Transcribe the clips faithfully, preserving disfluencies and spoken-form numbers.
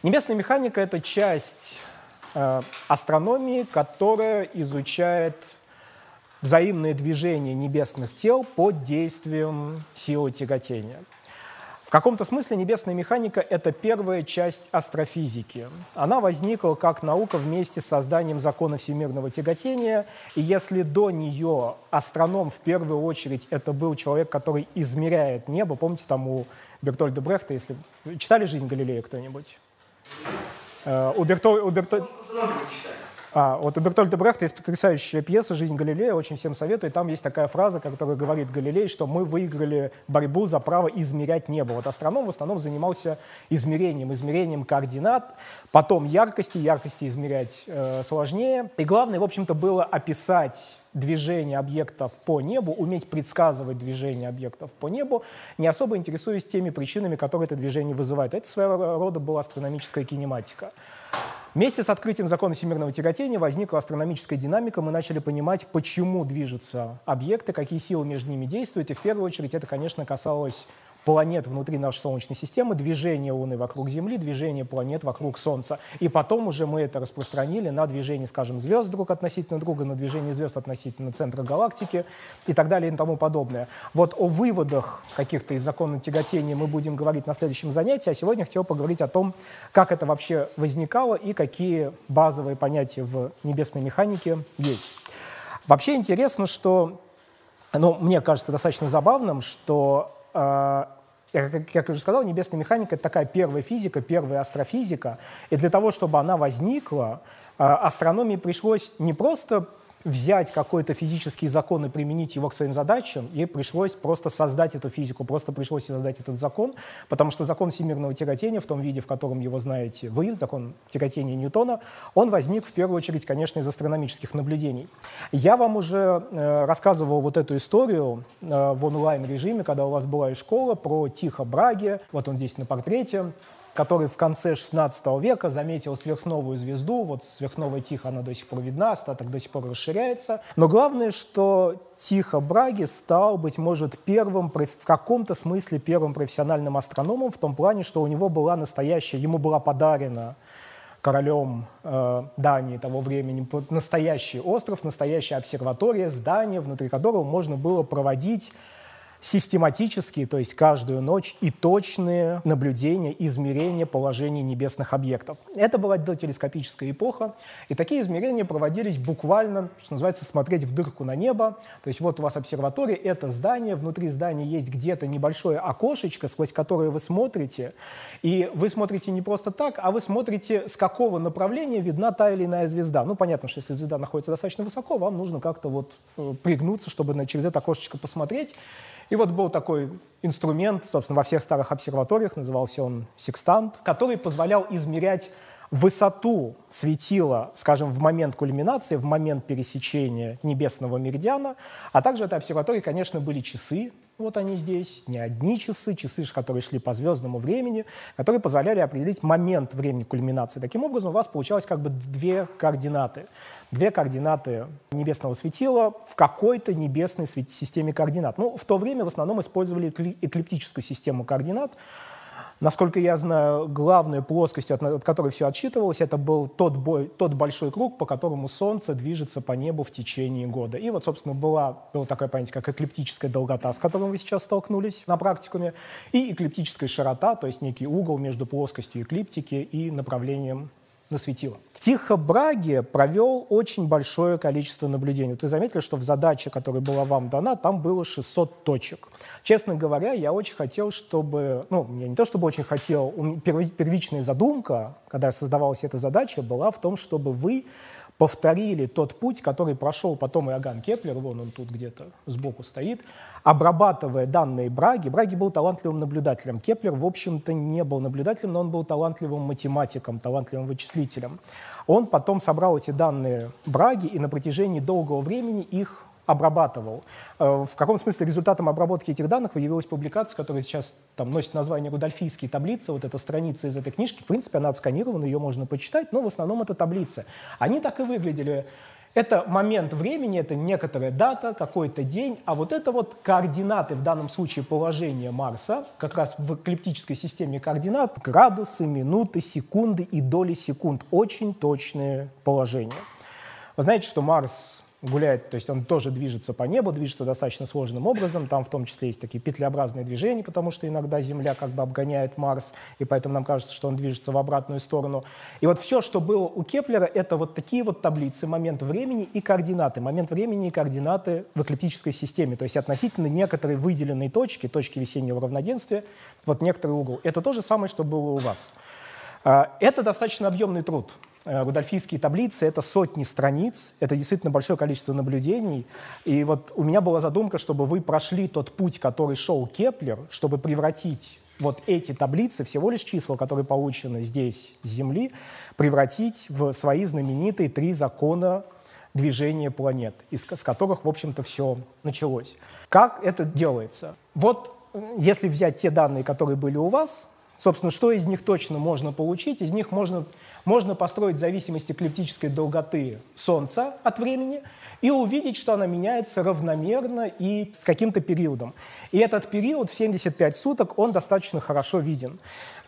Небесная механика — это часть э, астрономии, которая изучает взаимное движение небесных тел под действием силы тяготения. В каком-то смысле небесная механика — это первая часть астрофизики. Она возникла как наука вместе с созданием закона всемирного тяготения, и если до нее астроном в первую очередь это был человек, который измеряет небо, помните, там у Бертольда Брехта, если... Читали «Жизнь Галилея» кто-нибудь? Uh, у Берто... у Берто... А, вот у Бертольда Брехта есть потрясающая пьеса «Жизнь Галилея», очень всем советую. И там есть такая фраза, которая говорит Галилей, что мы выиграли борьбу за право измерять небо. Вот астроном в основном занимался измерением, измерением координат, потом яркости, яркости измерять э, сложнее. И главное, в общем-то, было описать движение объектов по небу, уметь предсказывать движение объектов по небу, не особо интересуясь теми причинами, которые это движение вызывает. Это своего рода была астрономическая кинематика. Вместе с открытием закона всемирного тяготения возникла астрономическая динамика, мы начали понимать, почему движутся объекты, какие силы между ними действуют, и в первую очередь это, конечно, касалось планет внутри нашей Солнечной системы, движение Луны вокруг Земли, движение планет вокруг Солнца. И потом уже мы это распространили на движение, скажем, звезд друг относительно друга, на движение звезд относительно центра галактики и так далее и тому подобное. Вот о выводах каких-то из закона тяготения мы будем говорить на следующем занятии, а сегодня я хотел поговорить о том, как это вообще возникало и какие базовые понятия в небесной механике есть. Вообще интересно, что, ну, мне кажется достаточно забавным, что э, Как я уже сказал, небесная механика — это такая первая физика, первая астрофизика. И для того, чтобы она возникла, астрономии пришлось не просто взять какой-то физический закон и применить его к своим задачам, ей пришлось просто создать эту физику, просто пришлось создать этот закон, потому что закон всемирного тяготения в том виде, в котором его знаете вы, закон тяготения Ньютона, он возник в первую очередь, конечно, из астрономических наблюдений. Я вам уже э, рассказывал вот эту историю э, в онлайн-режиме, когда у вас была и школа, про Тихо Браге, вот он здесь на портрете, который в конце шестнадцатого века заметил сверхновую звезду. Вот сверхновая Тихо, она до сих пор видна, остаток до сих пор расширяется. Но главное, что Тихо Браге стал, быть может, первым, в каком-то смысле первым профессиональным астрономом, в том плане, что у него была настоящая, ему была подарена королем э, Дании того времени настоящий остров, настоящая обсерватория, здание, внутри которого можно было проводить систематические, то есть каждую ночь, и точные наблюдения, измерения положения небесных объектов. Это была дотелескопическая эпоха, и такие измерения проводились буквально, что называется, смотреть в дырку на небо. То есть вот у вас обсерватория, это здание, внутри здания есть где-то небольшое окошечко, сквозь которое вы смотрите, и вы смотрите не просто так, а вы смотрите, с какого направления видна та или иная звезда. Ну, понятно, что если звезда находится достаточно высоко, вам нужно как-то вот пригнуться, чтобы через это окошечко посмотреть. И вот был такой инструмент, собственно, во всех старых обсерваториях, назывался он секстант, который позволял измерять высоту светила, скажем, в момент кульминации, в момент пересечения небесного меридиана, а также в этой обсерватории, конечно, были часы, вот они здесь, не одни часы, часы, которые шли по звездному времени, которые позволяли определить момент времени кульминации. Таким образом, у вас получалось как бы две координаты. Две координаты небесного светила в какой-то небесной системе координат. Ну, в то время в основном использовали эклиптическую систему координат. Насколько я знаю, главной плоскостью, от которой все отсчитывалось, это был тот, бой, тот большой круг, по которому Солнце движется по небу в течение года. И вот, собственно, была, было такое понятие, как эклиптическая долгота, с которым вы сейчас столкнулись на практикуме, и эклиптическая широта, то есть некий угол между плоскостью эклиптики и направлением на светило. Тихо Браге провел очень большое количество наблюдений. Вот вы заметили, что в задаче, которая была вам дана, там было шестьсот точек. Честно говоря, я очень хотел, чтобы... Ну, я не то чтобы очень хотел, первичная задумка, когда создавалась эта задача, была в том, чтобы вы повторили тот путь, который прошел потом Иоганн Кеплер, вон он тут где-то сбоку стоит, обрабатывая данные Браги. Браги был талантливым наблюдателем. Кеплер, в общем-то, не был наблюдателем, но он был талантливым математиком, талантливым вычислителем. Он потом собрал эти данные Браги и на протяжении долгого времени их обрабатывал. В каком смысле результатом обработки этих данных явилась публикация, которая сейчас там носит название «Рудольфийские таблицы». Вот эта страница из этой книжки, в принципе, она отсканирована, ее можно почитать, но в основном это таблицы. Они так и выглядели. Это момент времени, это некоторая дата, какой-то день, а вот это вот координаты, в данном случае положение Марса, как раз в эклиптической системе координат, градусы, минуты, секунды и доли секунд. Очень точные положения. Вы знаете, что Марс гуляет, то есть он тоже движется по небу, движется достаточно сложным образом, там в том числе есть такие петлеобразные движения, потому что иногда Земля как бы обгоняет Марс, и поэтому нам кажется, что он движется в обратную сторону. И вот все, что было у Кеплера, это вот такие вот таблицы, момент времени и координаты. Момент времени и координаты в эклиптической системе, то есть относительно некоторой выделенной точки, точки весеннего равноденствия, вот некоторый угол. Это то же самое, что было у вас. Это достаточно объемный труд. Рудольфийские таблицы — это сотни страниц, это действительно большое количество наблюдений. И вот у меня была задумка, чтобы вы прошли тот путь, который шел Кеплер, чтобы превратить вот эти таблицы, всего лишь числа, которые получены здесь, с Земли, превратить в свои знаменитые три закона движения планет, из, с которых, в общем-то, все началось. Как это делается? Вот если взять те данные, которые были у вас, собственно, что из них точно можно получить? Из них можно... Можно построить зависимость эклиптической долготы Солнца от времени и увидеть, что она меняется равномерно и с каким-то периодом. И этот период в семьдесят пять суток, он достаточно хорошо виден.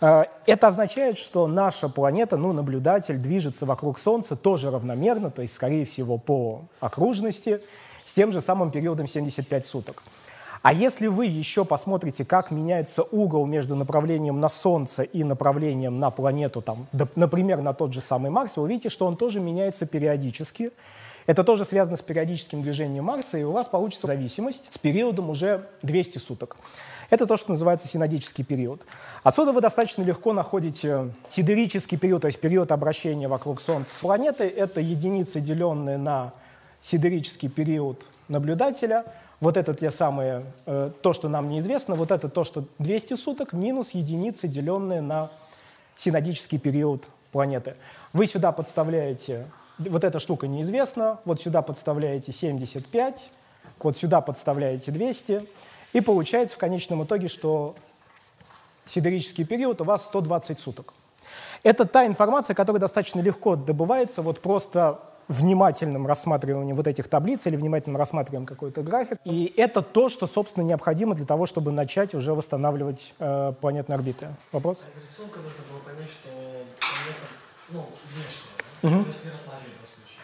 Это означает, что наша планета, ну, наблюдатель, движется вокруг Солнца тоже равномерно, то есть, скорее всего, по окружности, с тем же самым периодом семьдесят пять суток. А если вы еще посмотрите, как меняется угол между направлением на Солнце и направлением на планету, там, например, на тот же самый Марс, вы увидите, что он тоже меняется периодически. Это тоже связано с периодическим движением Марса, и у вас получится зависимость с периодом уже двести суток. Это то, что называется синодический период. Отсюда вы достаточно легко находите сидерический период, то есть период обращения вокруг Солнца планеты. Это единица, деленная на сидерический период наблюдателя. Вот это те самые, э, то, что нам неизвестно, вот это то, что двести суток, минус единица, деленная на синодический период планеты. Вы сюда подставляете, вот эта штука неизвестна, вот сюда подставляете семьдесят пять, вот сюда подставляете двести, и получается в конечном итоге, что сидерический период у вас сто двадцать суток. Это та информация, которая достаточно легко добывается, вот просто внимательным рассматриванием вот этих таблиц или внимательным рассматриванием какой-то график. И это то, что, собственно, необходимо для того, чтобы начать уже восстанавливать э, планетные орбиты. Вопрос? А из рисунка нужно было понять, что планета, ну, внешняя, да? Угу. То есть не рассматривали в случае.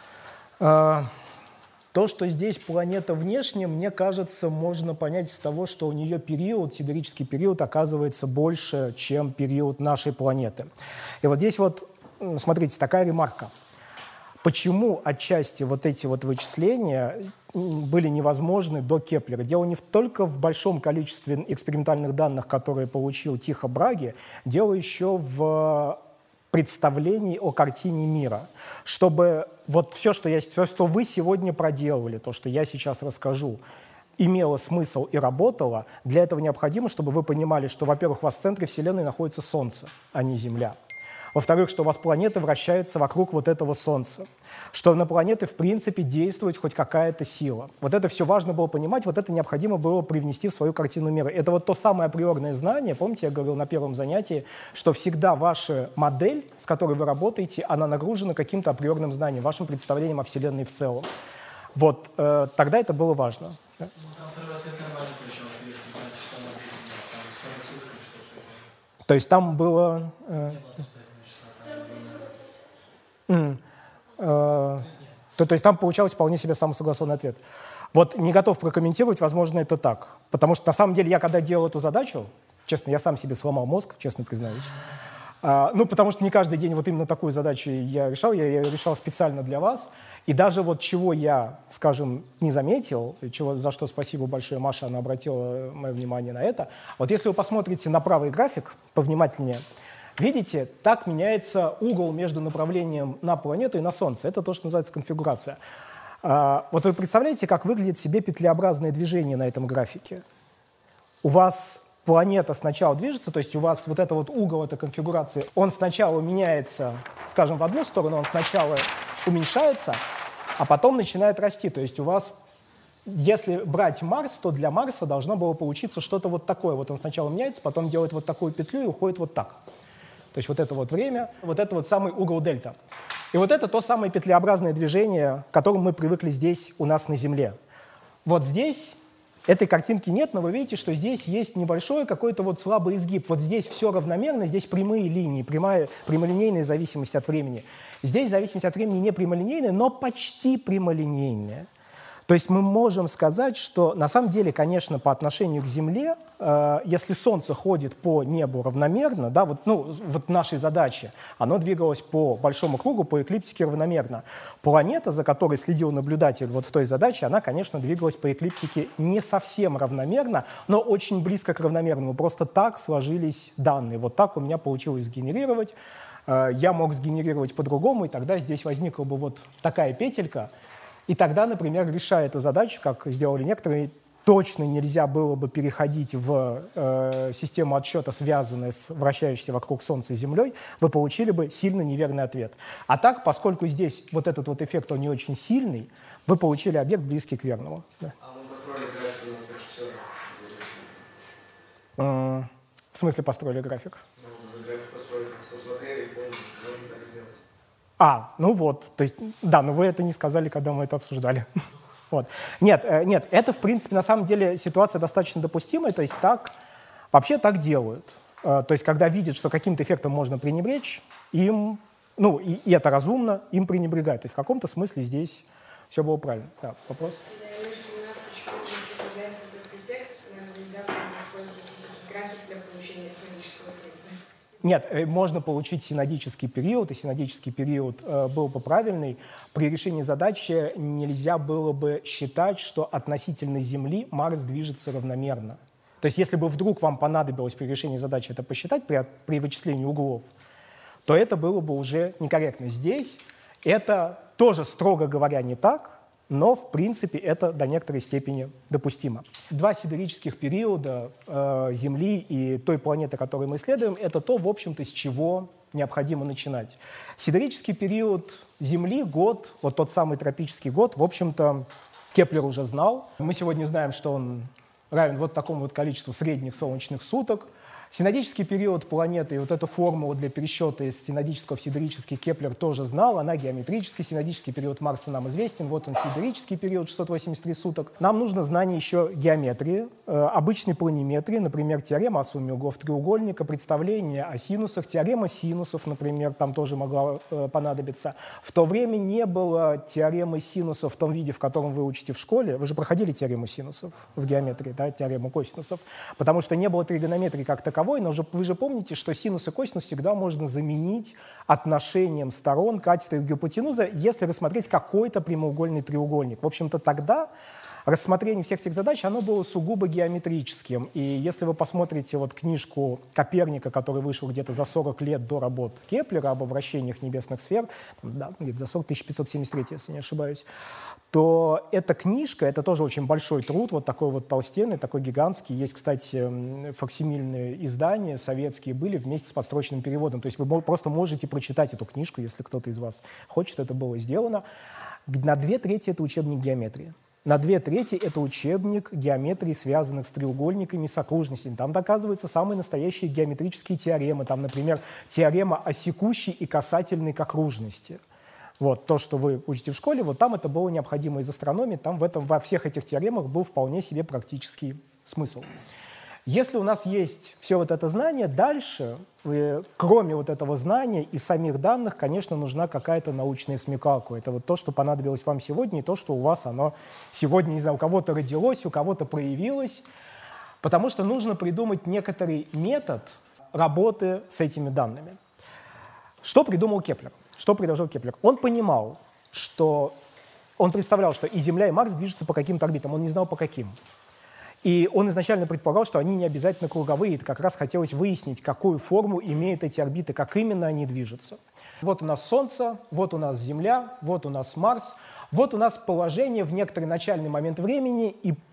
А, то, что здесь планета внешняя, мне кажется, можно понять из того, что у нее период, сидерический период, оказывается больше, чем период нашей планеты. И вот здесь вот, смотрите, такая ремарка. Почему отчасти вот эти вот вычисления были невозможны до Кеплера? Дело не только в большом количестве экспериментальных данных, которые получил Тихо Браги, дело еще в представлении о картине мира. Чтобы вот все, что, я, все, что вы сегодня проделали, то, что я сейчас расскажу, имело смысл и работало, для этого необходимо, чтобы вы понимали, что, во-первых, у вас в центре Вселенной находится Солнце, а не Земля. Во-вторых, что у вас планеты вращаются вокруг вот этого Солнца, что на планеты, в принципе, действует хоть какая-то сила. Вот это все важно было понимать, вот это необходимо было привнести в свою картину мира. Это вот то самое априорное знание, помните, я говорил на первом занятии, что всегда ваша модель, с которой вы работаете, она нагружена каким-то априорным знанием, вашим представлением о Вселенной в целом. Вот, э, тогда это было важно. Да? То есть там было... Э, Mm. Uh, то, то есть там получался вполне себе самосогласованный ответ. Вот не готов прокомментировать, возможно, это так. Потому что на самом деле я когда делал эту задачу, честно, я сам себе сломал мозг, честно признаюсь. Uh, ну, потому что не каждый день вот именно такую задачу я решал, я ее решал специально для вас. И даже вот чего я, скажем, не заметил, чего, за что спасибо большое Маше, она обратила мое внимание на это. Вот если вы посмотрите на правый график повнимательнее, видите, так меняется угол между направлением на планету и на Солнце. Это то, что называется конфигурация. А, вот вы представляете, как выглядит себе петлеобразное движение на этом графике? У вас планета сначала движется, то есть у вас вот это вот угол этой конфигурации, он сначала меняется, скажем, в одну сторону, он сначала уменьшается, а потом начинает расти. То есть у вас, если брать Марс, то для Марса должно было получиться что-то вот такое. Вот он сначала меняется, потом делает вот такую петлю и уходит вот так. То есть вот это вот время, вот это вот самый угол дельта. И вот это то самое петлеобразное движение, к которому мы привыкли здесь у нас на Земле. Вот здесь этой картинки нет, но вы видите, что здесь есть небольшой какой-то вот слабый изгиб. Вот здесь все равномерно, здесь прямые линии, прямая, прямолинейная зависимость от времени. Здесь зависимость от времени не прямолинейная, но почти прямолинейная. То есть мы можем сказать, что на самом деле, конечно, по отношению к Земле, э, если Солнце ходит по небу равномерно, да, вот, ну, вот нашей задаче, оно двигалось по большому кругу, по эклиптике равномерно. Планета, за которой следил наблюдатель вот в той задаче, она, конечно, двигалась по эклиптике не совсем равномерно, но очень близко к равномерному. Просто так сложились данные. Вот так у меня получилось сгенерировать. Э, я мог сгенерировать по-другому, и тогда здесь возникла бы вот такая петелька. И тогда, например, решая эту задачу, как сделали некоторые, точно нельзя было бы переходить в э, систему отсчета, связанную с вращающейся вокруг Солнца Землей, вы получили бы сильно неверный ответ. А так, поскольку здесь вот этот вот эффект, он не очень сильный, вы получили объект близкий к верному. Да. А мы построили график у нас все. Э, в смысле построили график? Ну, мы график построили, посмотрели и поняли, что можно так сделать. А, ну вот, то есть, да, но вы это не сказали, когда мы это обсуждали. Вот. Нет, э, нет, это, в принципе, на самом деле ситуация достаточно допустимая, то есть так, вообще так делают. Э, то есть когда видят, что каким-то эффектом можно пренебречь, им, ну, и, и это разумно, им пренебрегают. То есть в каком-то смысле здесь все было правильно. Да, вопрос? Я имею в виду, почему, если появляется этот эффект, нельзя использовать график для получения синодического эффекта. Нет, можно получить синодический период, и синодический период э, был бы правильный. При решении задачи нельзя было бы считать, что относительно Земли Марс движется равномерно. То есть если бы вдруг вам понадобилось при решении задачи это посчитать, при, при вычислении углов, то это было бы уже некорректно. Здесь это тоже, строго говоря, не так, но, в принципе, это до некоторой степени допустимо. Два сидерических периода э, Земли и той планеты, которую мы исследуем, это то, в общем-то, с чего необходимо начинать. Сидерический период Земли, год, вот тот самый тропический год, в общем-то, Кеплер уже знал. Мы сегодня знаем, что он равен вот такому вот количеству средних солнечных суток. Синодический период планеты, и вот эту формулу для пересчета из синодического в сидерический Кеплер тоже знал, она геометрическая. Синодический период Марса нам известен, вот он сидерический период, шестьсот восемьдесят три суток. Нам нужно знание еще геометрии, э, обычной планиметрии, например, теорема о сумме углов треугольника, представление о синусах, теорема синусов, например, там тоже могла э, понадобиться. В то время не было теоремы синусов в том виде, в котором вы учите в школе. Вы же проходили теорему синусов в геометрии, да, теорему косинусов, потому что не было тригонометрии как таковой. Но вы же помните, что синус и косинус всегда можно заменить отношением сторон катеты и гипотенузы, если рассмотреть какой-то прямоугольный треугольник. В общем-то, тогда рассмотрение всех этих задач, оно было сугубо геометрическим. И если вы посмотрите вот книжку Коперника, который вышел где-то за сорок лет до работ Кеплера об вращениях небесных сфер, там, да, где-то за сорок, тысяча пятьсот семьдесят три, если не ошибаюсь, то эта книжка, это тоже очень большой труд, вот такой вот толстенный, такой гигантский. Есть, кстати, факсимильные издания советские были вместе с подстрочным переводом. То есть вы просто можете прочитать эту книжку, если кто-то из вас хочет, это было сделано. На две трети это учебник геометрии. На две трети это учебник геометрии, связанных с треугольниками, с окружностями. Там доказываются самые настоящие геометрические теоремы. Там, например, теорема о секущей и касательной к окружности. Вот, то, что вы учите в школе, вот там это было необходимо из астрономии, там в этом, во всех этих теоремах был вполне себе практический смысл. Если у нас есть все вот это знание, дальше, э, кроме вот этого знания и самих данных, конечно, нужна какая-то научная смекалка. Это вот то, что понадобилось вам сегодня, и то, что у вас оно сегодня, не знаю, у кого-то родилось, у кого-то проявилось, потому что нужно придумать некоторый метод работы с этими данными. Что придумал Кеплер? Что предложил Кеплер? Он понимал, что... Он представлял, что и Земля, и Марс движутся по каким-то орбитам. Он не знал, по каким. И он изначально предполагал, что они не обязательно круговые. Это как раз хотелось выяснить, какую форму имеют эти орбиты, как именно они движутся. Вот у нас Солнце, вот у нас Земля, вот у нас Марс. Вот у нас положение в некоторый начальный момент времени, и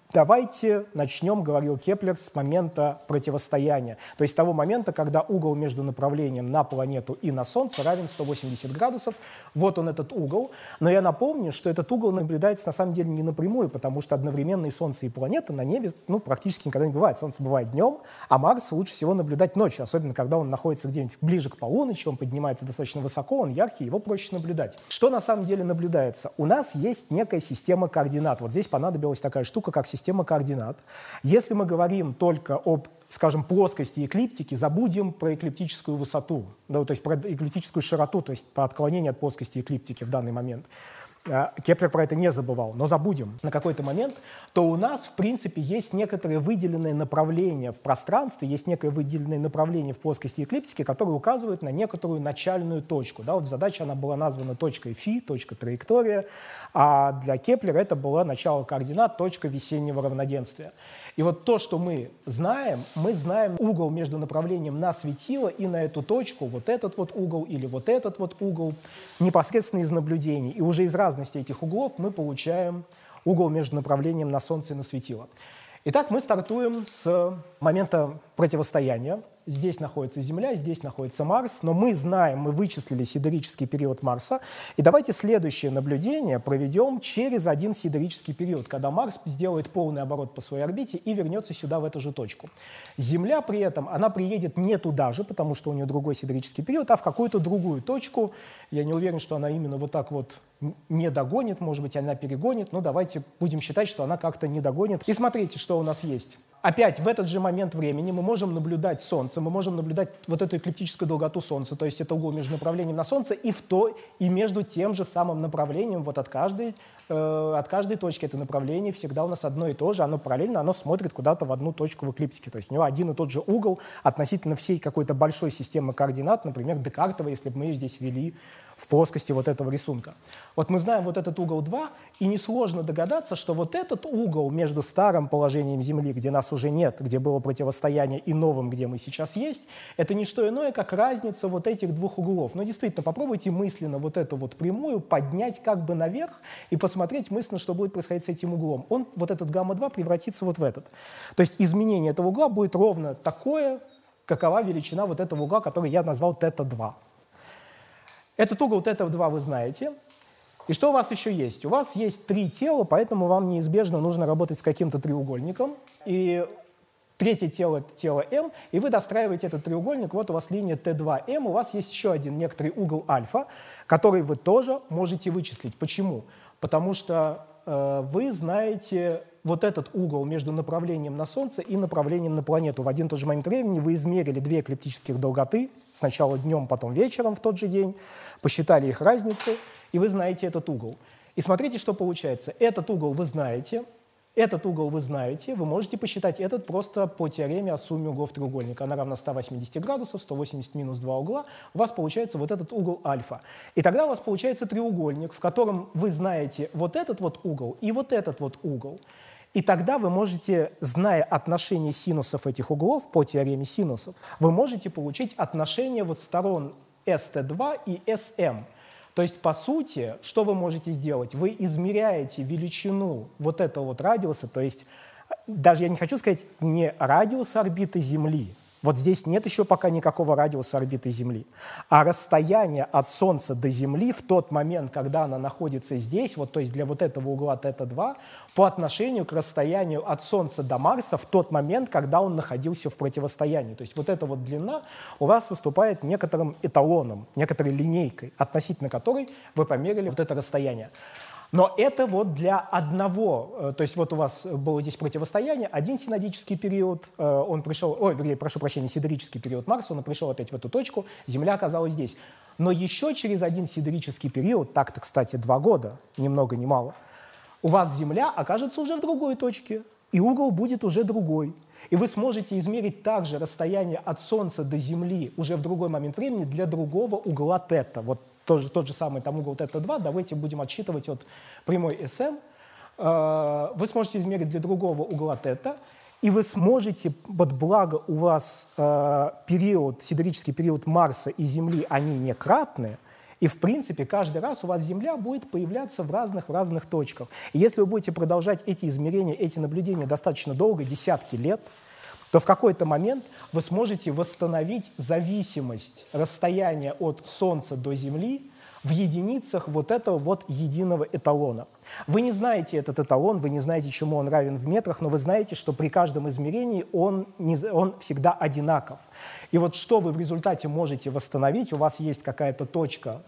давайте начнем, говорил Кеплер, с момента противостояния. То есть с того момента, когда угол между направлением на планету и на Солнце равен сто восемьдесят градусов. Вот он, этот угол. Но я напомню, что этот угол наблюдается на самом деле не напрямую, потому что одновременно и Солнце, и планета на небе ну, практически никогда не бывает. Солнце бывает днем, а Марс лучше всего наблюдать ночью, особенно когда он находится где-нибудь ближе к полуночи, он поднимается достаточно высоко, он яркий, его проще наблюдать. Что на самом деле наблюдается? У нас есть некая система координат. Вот здесь понадобилась такая штука, как система координат. Если мы говорим только об, скажем, плоскости эклиптики, забудем про эклиптическую высоту, да, то есть про эклиптическую широту, то есть про отклонение от плоскости эклиптики в данный момент. Кеплер про это не забывал, но забудем на какой-то момент, то у нас, в принципе, есть некоторые выделенные направления в пространстве, есть некое выделенное направление в плоскости эклиптики, которое указывает на некоторую начальную точку. Да, вот задача она была названа точкой фи, точка траектория, а для Кеплера это было начало координат, точка весеннего равноденствия. И вот то, что мы знаем, мы знаем угол между направлением на светило и на эту точку, вот этот вот угол или вот этот вот угол, непосредственно из наблюдений. И уже из разности этих углов мы получаем угол между направлением на Солнце и на светило. Итак, мы стартуем с момента противостояния. Здесь находится Земля, здесь находится Марс, но мы знаем, мы вычислили сидерический период Марса. И давайте следующее наблюдение проведем через один сидерический период, когда Марс сделает полный оборот по своей орбите и вернется сюда, в эту же точку. Земля при этом, она приедет не туда же, потому что у нее другой сидерический период, а в какую-то другую точку. Я не уверен, что она именно вот так вот не догонит, может быть, она перегонит, но давайте будем считать, что она как-то не догонит. И смотрите, что у нас есть. Опять в этот же момент времени мы можем наблюдать Солнце, мы можем наблюдать вот эту эклиптическую долготу Солнца, то есть это угол между направлением на Солнце и, в то, и между тем же самым направлением, вот от каждой, э, от каждой точки это направление всегда у нас одно и то же, оно параллельно, оно смотрит куда-то в одну точку в эклиптике, то есть у него один и тот же угол относительно всей какой-то большой системы координат, например, Декартова, если бы мы ее здесь ввели в плоскости вот этого рисунка. Вот мы знаем вот этот угол два, и несложно догадаться, что вот этот угол между старым положением Земли, где нас уже нет, где было противостояние, и новым, где мы сейчас есть, это не что иное, как разница вот этих двух углов. Но действительно, попробуйте мысленно вот эту вот прямую поднять как бы наверх и посмотреть мысленно, что будет происходить с этим углом. Он, вот этот гамма два, превратится вот в этот. То есть изменение этого угла будет ровно такое, какова величина вот этого угла, который я назвал тета два. Этот угол тета два вы знаете. И что у вас еще есть? У вас есть три тела, поэтому вам неизбежно нужно работать с каким-то треугольником. И третье тело — это тело М, и вы достраиваете этот треугольник. Вот у вас линия Т два М, у вас есть еще один некоторый угол альфа, который вы тоже можете вычислить. Почему? Потому что э, вы знаете вот этот угол между направлением на Солнце и направлением на планету. В один и тот же момент времени вы измерили две эклиптических долготы, сначала днем, потом вечером в тот же день, посчитали их разницу, и вы знаете этот угол. И смотрите, что получается. Этот угол вы знаете, этот угол вы знаете, вы можете посчитать этот просто по теореме о сумме углов треугольника. Она равна ста восьмидесяти градусов, сто восемьдесят минус два угла. У вас получается вот этот угол альфа. И тогда у вас получается треугольник, в котором вы знаете вот этот вот угол и вот этот вот угол. И тогда вы можете, зная отношение синусов этих углов по теореме синусов, вы можете получить отношение вот сторон эс тэ два и эс эм. То есть, по сути, что вы можете сделать? Вы измеряете величину вот этого вот радиуса, то есть даже я не хочу сказать не радиус орбиты Земли, вот здесь нет еще пока никакого радиуса орбиты Земли, а расстояние от Солнца до Земли в тот момент, когда она находится здесь, вот, то есть для вот этого угла тета два, по отношению к расстоянию от Солнца до Марса в тот момент, когда он находился в противостоянии. То есть вот эта вот длина у вас выступает некоторым эталоном, некоторой линейкой, относительно которой вы померили вот это расстояние. Но это вот для одного, то есть вот у вас было здесь противостояние, один синодический период, он пришел, ой, вернее, прошу прощения, сидерический период Марса, он пришел опять в эту точку, Земля оказалась здесь. Но еще через один сидерический период, так-то, кстати, два года, ни много ни мало, у вас Земля окажется уже в другой точке, и угол будет уже другой. И вы сможете измерить также расстояние от Солнца до Земли уже в другой момент времени для другого угла тета. Вот тот же, тот же самый там угол тета два, давайте будем отсчитывать от прямой эс эм. Вы сможете измерить для другого угла тета, и вы сможете, вот благо у вас период, сидерический период Марса и Земли, они не кратные, И, в принципе, каждый раз у вас Земля будет появляться в разных, в разных точках. И если вы будете продолжать эти измерения, эти наблюдения достаточно долго, десятки лет, то в какой-то момент вы сможете восстановить зависимость расстояния от Солнца до Земли в единицах вот этого вот единого эталона. Вы не знаете этот эталон, вы не знаете, чему он равен в метрах, но вы знаете, что при каждом измерении он, не, он всегда одинаков. И вот что вы в результате можете восстановить, у вас есть какая-то точка,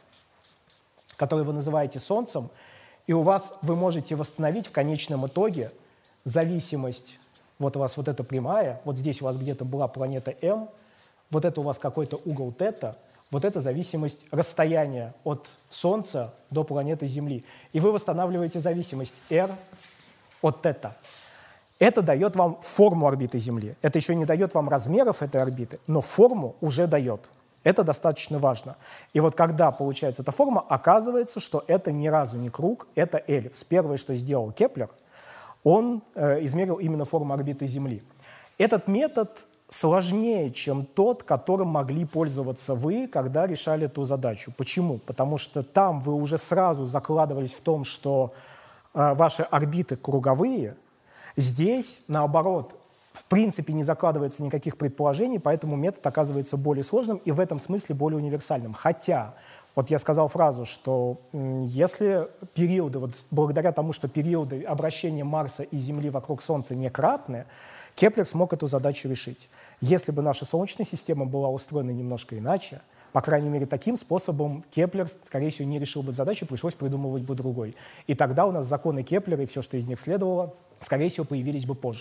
которую вы называете Солнцем, и у вас вы можете восстановить в конечном итоге зависимость. Вот у вас вот эта прямая, вот здесь у вас где-то была планета М, вот это у вас какой-то угол θ, вот это зависимость расстояния от Солнца до планеты Земли. И вы восстанавливаете зависимость r от θ. Это дает вам форму орбиты Земли. Это еще не дает вам размеров этой орбиты, но форму уже дает. Это достаточно важно. И вот когда получается эта форма, оказывается, что это ни разу не круг, это эллипс. Первое, что сделал Кеплер, он э, измерил именно форму орбиты Земли. Этот метод сложнее, чем тот, которым могли пользоваться вы, когда решали эту задачу. Почему? Потому что там вы уже сразу закладывались в том, что э, ваши орбиты круговые. Здесь, наоборот, в принципе не закладывается никаких предположений, поэтому метод оказывается более сложным и в этом смысле более универсальным. Хотя, вот я сказал фразу, что м, если периоды, вот благодаря тому, что периоды обращения Марса и Земли вокруг Солнца не кратны, Кеплер смог эту задачу решить. Если бы наша Солнечная система была устроена немножко иначе, по крайней мере, таким способом Кеплер, скорее всего, не решил бы задачу, пришлось придумывать бы другой. И тогда у нас законы Кеплера и все, что из них следовало, скорее всего, появились бы позже.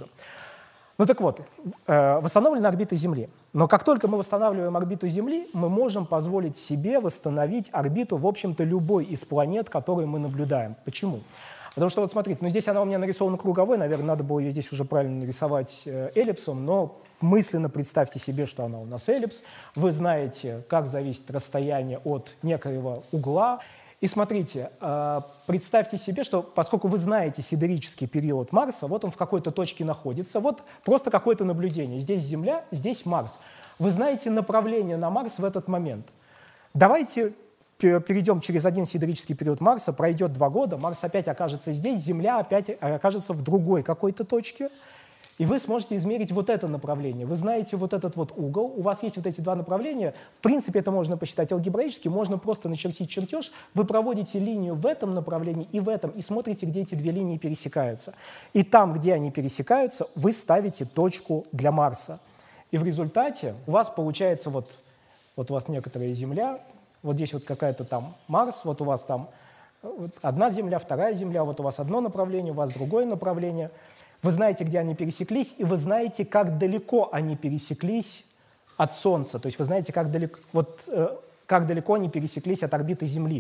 Ну так вот, э, восстановлена орбита Земли. Но как только мы восстанавливаем орбиту Земли, мы можем позволить себе восстановить орбиту, в общем-то, любой из планет, которые мы наблюдаем. Почему? Потому что, вот смотрите, ну здесь она у меня нарисована круговой, наверное, надо было ее здесь уже правильно нарисовать э, эллипсом, но мысленно представьте себе, что она у нас эллипс. Вы знаете, как зависит расстояние от некоего угла. И смотрите, э, представьте себе, что поскольку вы знаете сидерический период Марса, вот он в какой-то точке находится, вот просто какое-то наблюдение. Здесь Земля, здесь Марс. Вы знаете направление на Марс в этот момент. Давайте перейдем через один сидерический период Марса, пройдет два года, Марс опять окажется здесь, Земля опять окажется в другой какой-то точке, и вы сможете измерить вот это направление. Вы знаете вот этот вот угол, у вас есть вот эти два направления, в принципе, это можно посчитать алгебраически, можно просто начертить чертеж, вы проводите линию в этом направлении и в этом, и смотрите, где эти две линии пересекаются. И там, где они пересекаются, вы ставите точку для Марса. И в результате у вас получается вот, вот у вас некоторая Земля, вот здесь вот какая-то там Марс, вот у вас там вот одна Земля, вторая Земля, вот у вас одно направление, у вас другое направление. Вы знаете, где они пересеклись, и вы знаете, как далеко они пересеклись от Солнца. То есть вы знаете, как далеко, вот, э, как далеко они пересеклись от орбиты Земли.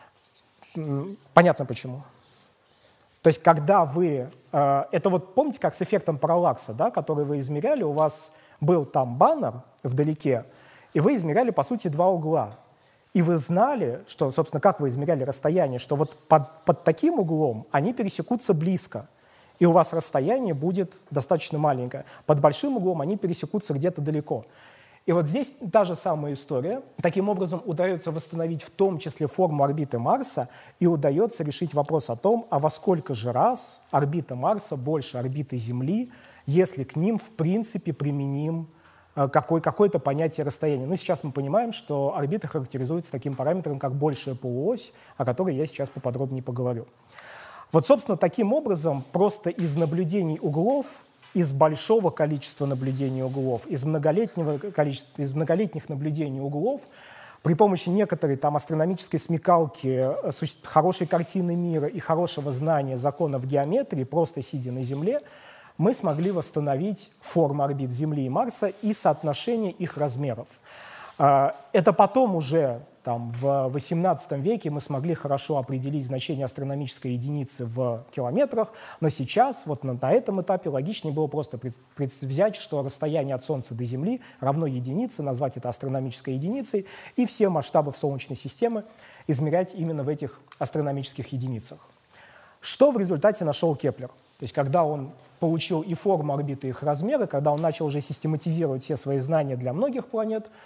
Понятно почему. То есть когда вы... Э, это вот помните, как с эффектом параллакса, да, который вы измеряли, у вас был там баннер вдалеке, и вы измеряли, по сути, два угла. И вы знали, что, собственно, как вы измеряли расстояние, что вот под, под таким углом они пересекутся близко, и у вас расстояние будет достаточно маленькое. Под большим углом они пересекутся где-то далеко. И вот здесь та же самая история. Таким образом, удается восстановить в том числе форму орбиты Марса, и удается решить вопрос о том, а во сколько же раз орбита Марса больше орбиты Земли, если к ним, в принципе, применим Какой, какое-то понятие расстояния. Ну, сейчас мы понимаем, что орбита характеризуется таким параметром, как большая полуось, о которой я сейчас поподробнее поговорю. Вот, собственно, таким образом, просто из наблюдений углов, из большого количества наблюдений углов, из многолетнего количества, из многолетних наблюдений углов, при помощи некоторой там астрономической смекалки, хорошей картины мира и хорошего знания законов геометрии, просто сидя на Земле, мы смогли восстановить форму орбит Земли и Марса и соотношение их размеров. Это потом уже там, в восемнадцатом веке мы смогли хорошо определить значение астрономической единицы в километрах, но сейчас, вот на, на этом этапе, логичнее было просто пред, взять, что расстояние от Солнца до Земли равно единице, назвать это астрономической единицей, и все масштабы в Солнечной системе измерять именно в этих астрономических единицах. Что в результате нашел Кеплер? То есть когда он получил и форму орбиты, и их размеры, когда он начал уже систематизировать все свои знания для многих планет,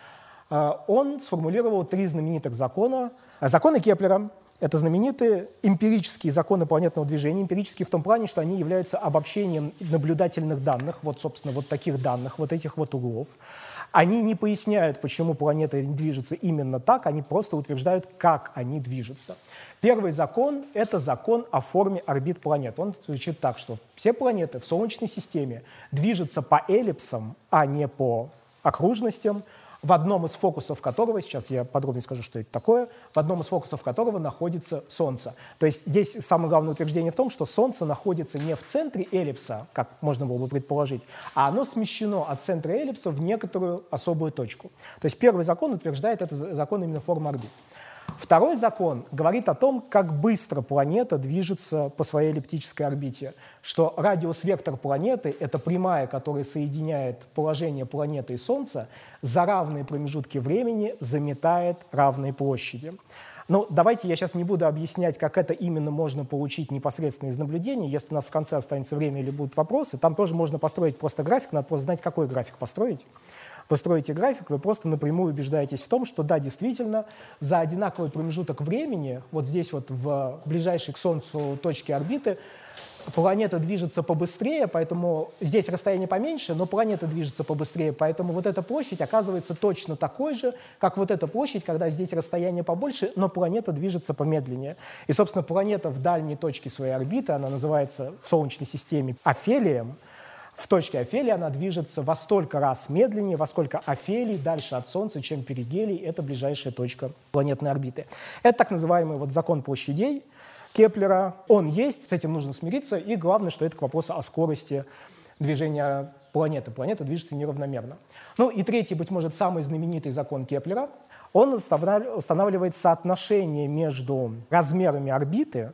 он сформулировал три знаменитых закона. Законы Кеплера — это знаменитые эмпирические законы планетного движения. Эмпирические в том плане, что они являются обобщением наблюдательных данных, вот, собственно, вот таких данных, вот этих вот углов. Они не поясняют, почему планеты движутся именно так, они просто утверждают, как они движутся. Первый закон — это закон о форме орбит планет. Он звучит так, что все планеты в Солнечной системе движутся по эллипсам, а не по окружностям, в одном из фокусов которого, сейчас я подробнее скажу, что это такое, в одном из фокусов которого находится Солнце. То есть здесь самое главное утверждение в том, что Солнце находится не в центре эллипса, как можно было бы предположить, а оно смещено от центра эллипса в некоторую особую точку. То есть первый закон утверждает, это закон именно формы орбит. Второй закон говорит о том, как быстро планета движется по своей эллиптической орбите, что радиус-вектор планеты — это прямая, которая соединяет положение планеты и Солнца, за равные промежутки времени заметает равные площади. Ну, давайте я сейчас не буду объяснять, как это именно можно получить непосредственно из наблюдений. Если у нас в конце останется время или будут вопросы, там тоже можно построить просто график, надо просто знать, какой график построить. Вы строите график, вы просто напрямую убеждаетесь в том, что да, действительно, за одинаковый промежуток времени, вот здесь вот в ближайшей к Солнцу точке орбиты, планета движется побыстрее, поэтому здесь расстояние поменьше, но планета движется побыстрее, поэтому вот эта площадь оказывается точно такой же, как вот эта площадь, когда здесь расстояние побольше, но планета движется помедленнее. И, собственно, планета в дальней точке своей орбиты, она называется в Солнечной системе Афелием. В точке Афелии она движется во столько раз медленнее, во сколько Афелий дальше от Солнца, чем перигелий. Это ближайшая точка планетной орбиты. Это так называемый вот закон площадей Кеплера. Он есть, с этим нужно смириться. И главное, что это к вопросу о скорости движения планеты. Планета движется неравномерно. Ну и третий, быть может, самый знаменитый закон Кеплера. Он устанавливает соотношение между размерами орбиты,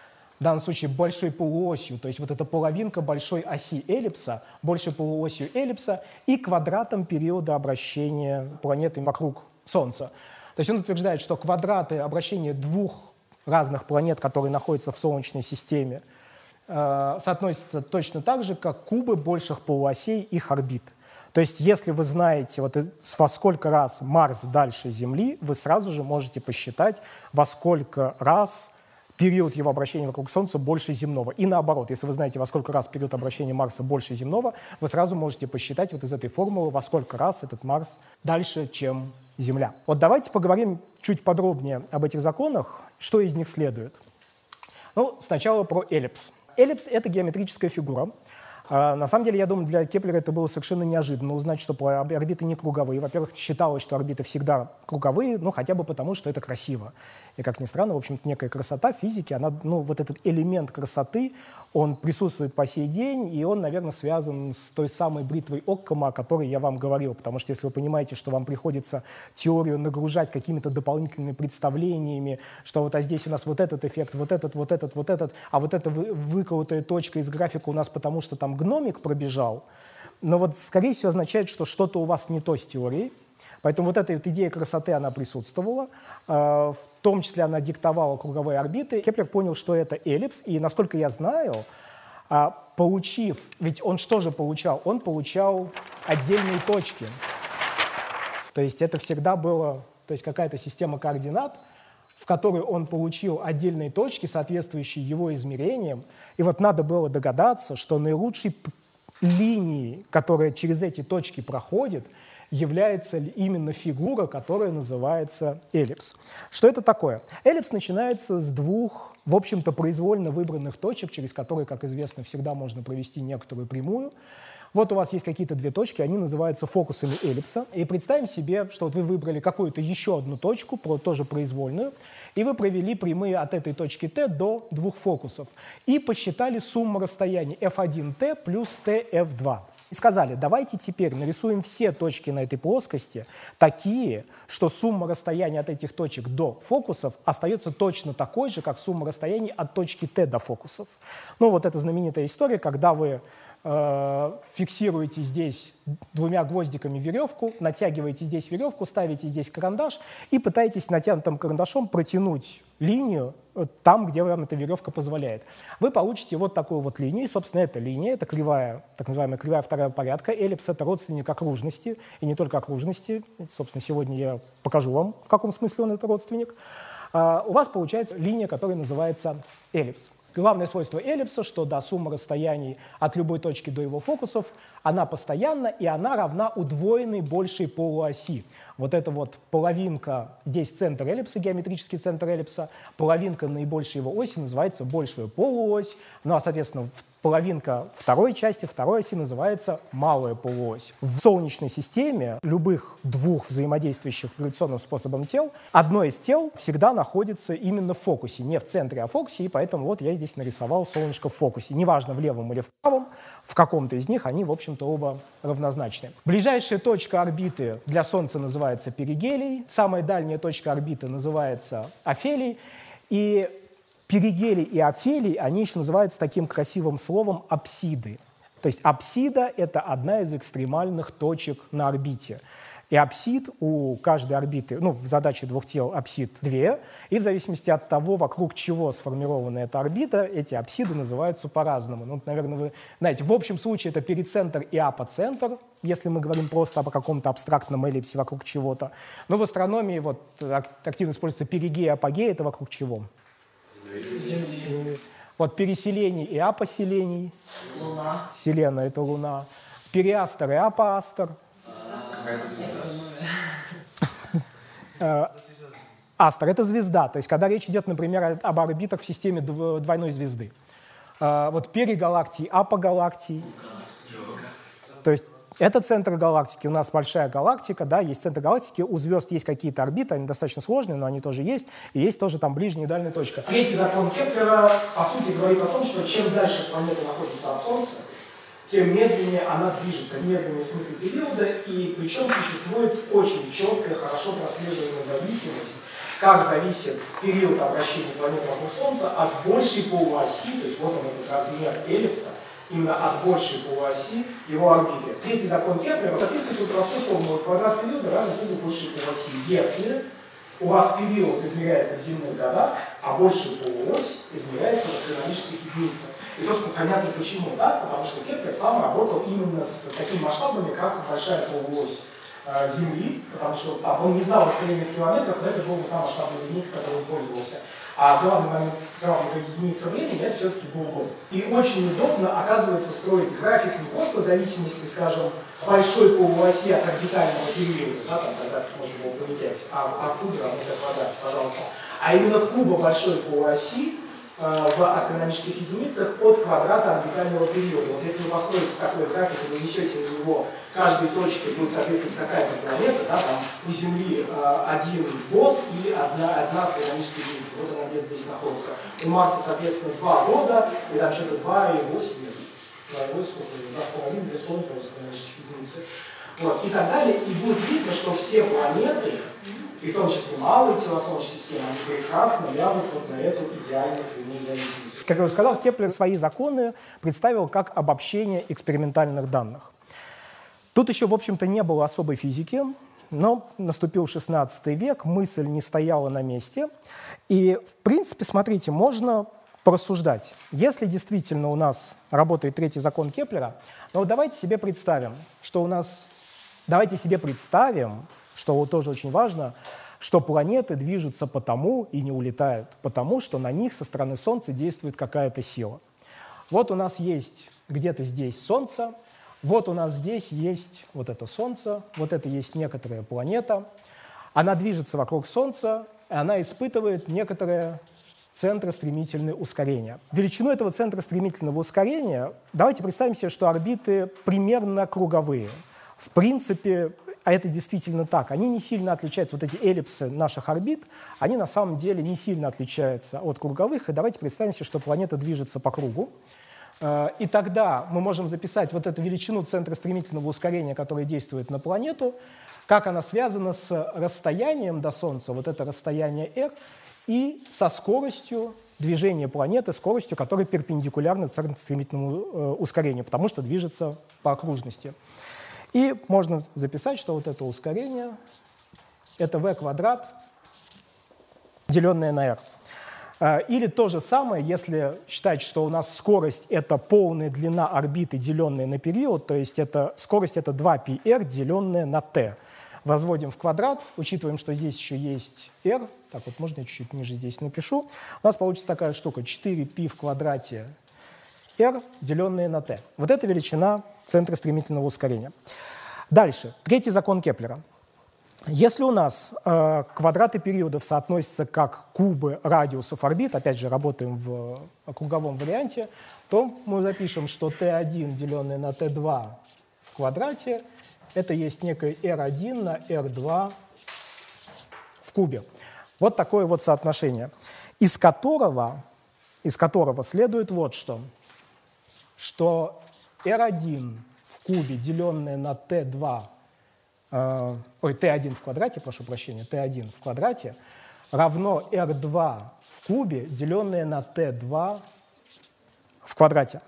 в данном случае большой полуосью, то есть вот эта половинка большой оси эллипса, большей полуосью эллипса и квадратом периода обращения планеты вокруг Солнца. То есть он утверждает, что квадраты обращения двух разных планет, которые находятся в Солнечной системе, э, соотносятся точно так же, как кубы больших полуосей их орбит. То есть если вы знаете, вот, во сколько раз Марс дальше Земли, вы сразу же можете посчитать, во сколько раз период его обращения вокруг Солнца больше земного. И наоборот, если вы знаете, во сколько раз период обращения Марса больше земного, вы сразу можете посчитать вот из этой формулы, во сколько раз этот Марс дальше, чем Земля. Вот давайте поговорим чуть подробнее об этих законах, что из них следует. Ну, сначала про эллипс. Эллипс — это геометрическая фигура. А, на самом деле, я думаю, для Кеплера это было совершенно неожиданно узнать, что орбиты не круговые. Во-первых, считалось, что орбиты всегда круговые, ну, хотя бы потому, что это красиво. И, как ни странно, в общем-то, некая красота физики, она, ну, вот этот элемент красоты, он присутствует по сей день, и он, наверное, связан с той самой бритвой Оккама, о которой я вам говорил. Потому что если вы понимаете, что вам приходится теорию нагружать какими-то дополнительными представлениями, что вот а здесь у нас вот этот эффект, вот этот, вот этот, вот этот, а вот эта вы, выколотая точка из графика у нас потому, что там гномик пробежал, но вот, скорее всего, означает, что что-то у вас не то с теорией. Поэтому вот эта вот идея красоты, она присутствовала. В том числе она диктовала круговые орбиты. Кеплер понял, что это эллипс. И, насколько я знаю, получив... Ведь он что же получал? Он получал отдельные точки. То есть это всегда было... То есть какая-то система координат, в которой он получил отдельные точки, соответствующие его измерениям. И вот надо было догадаться, что наилучшей линией, которая через эти точки проходит, является именно фигура, которая называется эллипс. Что это такое? Эллипс начинается с двух, в общем-то, произвольно выбранных точек, через которые, как известно, всегда можно провести некоторую прямую. Вот у вас есть какие-то две точки, они называются фокусами эллипса. И представим себе, что вот вы выбрали какую-то еще одну точку, тоже произвольную, и вы провели прямые от этой точки Т до двух фокусов. И посчитали сумму расстояний эф один тэ плюс тэ эф два. И сказали, давайте теперь нарисуем все точки на этой плоскости такие, что сумма расстояния от этих точек до фокусов остается точно такой же, как сумма расстояний от точки Т до фокусов. Ну вот эта знаменитая история, когда вы э, фиксируете здесь двумя гвоздиками веревку, натягиваете здесь веревку, ставите здесь карандаш и пытаетесь натянутым карандашом протянуть линию там, где вам эта веревка позволяет. Вы получите вот такую вот линию. И, собственно, эта линия, это кривая, так называемая кривая второго порядка. Эллипс — это родственник окружности, и не только окружности. Собственно, сегодня я покажу вам, в каком смысле он это родственник. Uh, у вас получается линия, которая называется эллипс. Главное свойство эллипса, что до суммы расстояний от любой точки до его фокусов, она постоянна, и она равна удвоенной большей полуоси. Вот эта вот половинка, здесь центр эллипса, геометрический центр эллипса, половинка наибольшей его оси называется большая полуось, ну а, соответственно, половинка второй части, второй оси называется малая полуось. В Солнечной системе любых двух взаимодействующих гравитационным способом тел, одно из тел всегда находится именно в фокусе, не в центре, а в фокусе, и поэтому вот я здесь нарисовал солнышко в фокусе. Неважно, в левом или в правом, в каком-то из них они, в общем-то, оба равнозначны. Ближайшая точка орбиты для Солнца называется перигелий, самая дальняя точка орбиты называется афелий, и перигелий и афелий, они еще называются таким красивым словом апсиды. То есть апсида — это одна из экстремальных точек на орбите. И апсид у каждой орбиты, ну, в задаче двух тел апсид две, и в зависимости от того, вокруг чего сформирована эта орбита, эти апсиды называются по-разному. Ну, наверное, вы знаете, в общем случае это перицентр и апоцентр, если мы говорим просто о каком-то абстрактном эллипсе вокруг чего-то. Но в астрономии вот активно используется перигей и апогей, это вокруг чего? Вот переселений и апоселений. Луна. Селена — это Луна. Периастер и апоастер. Астер — это звезда. То есть когда речь идет, например, об орбитах в системе двойной звезды. Вот перигалактии, апогалактии. То есть это центр галактики. У нас большая галактика, да, есть центр галактики, у звезд есть какие-то орбиты, они достаточно сложные, но они тоже есть, и есть тоже там ближняя и дальняя точка. Третий закон Кеплера, по сути, говорит о том, что чем дальше планета находится от Солнца, тем медленнее она движется, медленнее в смысле периода, и причем существует очень четкая, хорошо прослеживаемая зависимость, как зависит период обращения планеты вокруг Солнца от большей полуоси, то есть вот он этот размер эллипса, именно от большей полуоси его орбиты. Третий закон Кеплера записывается вот простой формулой: квадрат периода равен кубу большей полуоси. Если у вас период измеряется в земных годах, а большая полуось измеряется в астрономических единицах. И, собственно, понятно почему так, потому что Кеплер сам работал именно с такими масштабами, как большая полуось э, Земли, потому что там он не знал расстояния в километрах, но это была та масштабная линейка, которой он пользовался. А главный момент, главная единица времени, это все-таки был год. И очень удобно, оказывается, строить график не просто зависимости, скажем, большой полуоси от орбитального периода, да, там тогда можно было поменять, а, а в кубе равно для квадрата, пожалуйста, а именно куба большой полуоси э, в астрономических единицах от квадрата орбитального периода. Вот если вы построите такой график и нанесете на него каждой точке будет соответствовать какая-то планета, да, там у Земли э, один год и одна, одна астрономическая единица. Вот она где-то здесь находится. У Марса, соответственно, два года, и там что-то два и восемь, два и восемь, два с половиной, две с половиной астрономических единицы. Вот, и так далее. И будет видно, что все планеты, и в том числе малые тела Солнечной системы, они прекрасно лягут вот на эту идеальную прямую зависимость. Как я уже сказал, Кеплер свои законы представил как обобщение экспериментальных данных. Тут еще, в общем-то, не было особой физики, но наступил шестнадцатый век, мысль не стояла на месте. И, в принципе, смотрите, можно порассуждать. Если действительно у нас работает третий закон Кеплера, ну давайте себе представим, что у нас... Давайте себе представим, что вот тоже очень важно, что планеты движутся потому и не улетают, потому что на них со стороны Солнца действует какая-то сила. Вот у нас есть где-то здесь Солнце, вот у нас здесь есть вот это Солнце, вот это есть некоторая планета. Она движется вокруг Солнца, и она испытывает некоторое центростремительное ускорение. Величину этого центростремительного ускорения давайте представим себе, что орбиты примерно круговые. В принципе, а это действительно так, они не сильно отличаются, вот эти эллипсы наших орбит, они на самом деле не сильно отличаются от круговых. И давайте представим себе, что планета движется по кругу. И тогда мы можем записать вот эту величину центростремительного ускорения, которая действует на планету, как она связана с расстоянием до Солнца, вот это расстояние r, и со скоростью движение планеты скоростью, которая перпендикулярна центростремительному э, ускорению, потому что движется по окружности. И можно записать, что вот это ускорение – это v квадрат, деленное на r. Или то же самое, если считать, что у нас скорость – это полная длина орбиты, деленная на период, то есть это, скорость – это два пи эр, деленная на t. Возводим в квадрат, учитываем, что здесь еще есть r. Так вот, можно я чуть-чуть ниже здесь напишу. У нас получится такая штука – четыре пи в квадрате r, деленное на t. Вот это величина центра стремительного ускорения. Дальше. Третий закон Кеплера. Если у нас э, квадраты периодов соотносятся как кубы радиусов орбит, опять же, работаем в э, круговом варианте, то мы запишем, что тэ один, деленное на тэ два в квадрате, это есть некое эр один на эр два в кубе. Вот такое вот соотношение, из которого, из которого следует вот что, что эр один в кубе, деленное на тэ два, э, ой, тэ один в квадрате, прошу прощения, тэ один в квадрате, равно эр два в кубе, деленное на тэ два в квадрате.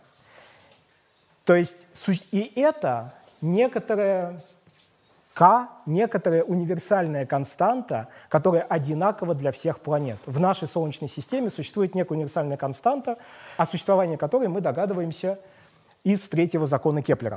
То есть и это некоторая k, некоторая универсальная константа, которая одинакова для всех планет. В нашей Солнечной системе существует некая универсальная константа, о существовании которой мы догадываемся из третьего закона Кеплера.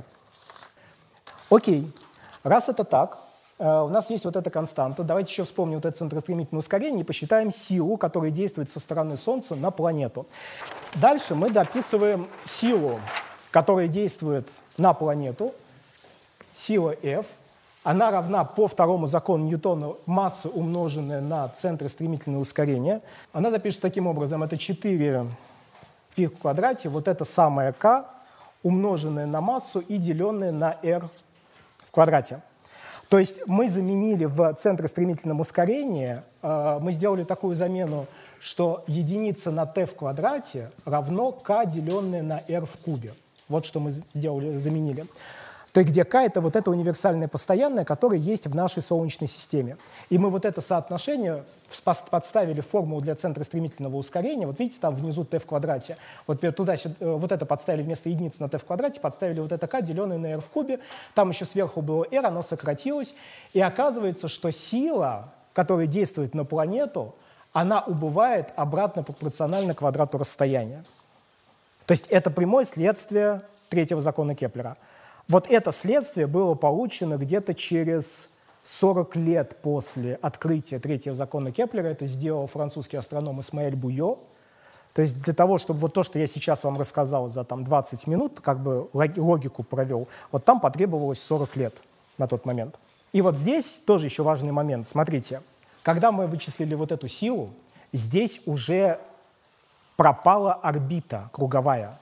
Окей, раз это так, у нас есть вот эта константа, давайте еще вспомним вот это центростремительное ускорение и посчитаем силу, которая действует со стороны Солнца на планету. Дальше мы дописываем силу, которая действует на планету, сила F. Она равна по второму закону Ньютона масса, умноженная на центростремительное ускорение. Она запишется таким образом. Это четыре пи в квадрате, вот это самое k, умноженное на массу и деленное на r в квадрате. То есть мы заменили в центростремительном ускорении, э, мы сделали такую замену, что единица на t в квадрате равно k, деленное на r в кубе. Вот что мы сделали, заменили. То есть где k — это вот это универсальное постоянное, которое есть в нашей Солнечной системе. И мы вот это соотношение подставили в формулу для центростремительного ускорения. Вот видите, там внизу t в квадрате. Вот туда вот это подставили вместо единицы на t в квадрате, подставили вот это k, деленное на r в кубе. Там еще сверху было r, оно сократилось. И оказывается, что сила, которая действует на планету, она убывает обратно пропорционально квадрату расстояния. То есть это прямое следствие третьего закона Кеплера. Вот это следствие было получено где-то через сорок лет после открытия третьего закона Кеплера. Это сделал французский астроном Исмаэль Буйо. То есть для того, чтобы вот то, что я сейчас вам рассказал за там, двадцать минут, как бы логику провел, вот там потребовалось сорок лет на тот момент. И вот здесь тоже еще важный момент. Смотрите, когда мы вычислили вот эту силу, здесь уже пропала орбита круговая.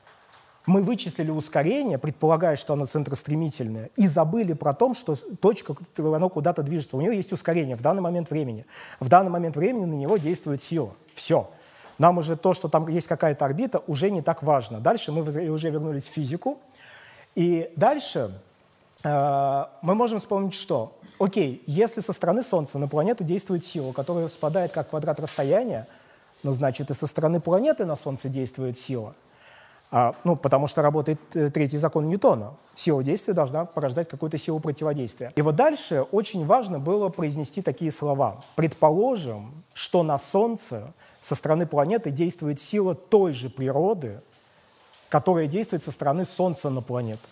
Мы вычислили ускорение, предполагая, что оно центростремительное, и забыли про то, что точка, оно куда-то движется. У нее есть ускорение в данный момент времени. В данный момент времени на него действует сила. Все. Нам уже то, что там есть какая-то орбита, уже не так важно. Дальше мы уже вернулись в физику. И дальше э, мы можем вспомнить, что, окей, если со стороны Солнца на планету действует сила, которая спадает как квадрат расстояния, ну, значит, и со стороны планеты на Солнце действует сила. А, ну, потому что работает э, третий закон Ньютона. Сила действия должна порождать какую-то силу противодействия. И вот дальше очень важно было произнести такие слова. Предположим, что на Солнце со стороны планеты действует сила той же природы, которая действует со стороны Солнца на планету.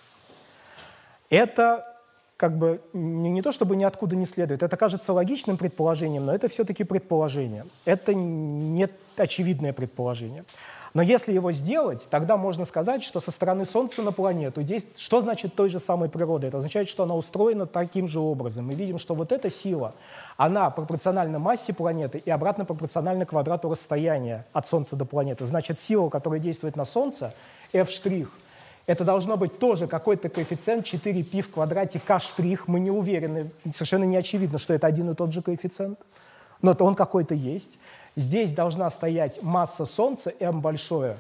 Это как бы не, не то чтобы ниоткуда не следует, это кажется логичным предположением, но это все-таки предположение. Это не очевидное предположение. Но если его сделать, тогда можно сказать, что со стороны Солнца на планету действует... Что значит той же самой природы? Это означает, что она устроена таким же образом. Мы видим, что вот эта сила, она пропорциональна массе планеты и обратно пропорциональна квадрату расстояния от Солнца до планеты. Значит, сила, которая действует на Солнце, F', это должно быть тоже какой-то коэффициент четыре пи в квадрате K'. Мы не уверены, совершенно не очевидно, что это один и тот же коэффициент, но то он какой-то есть. Здесь должна стоять масса Солнца, m большое,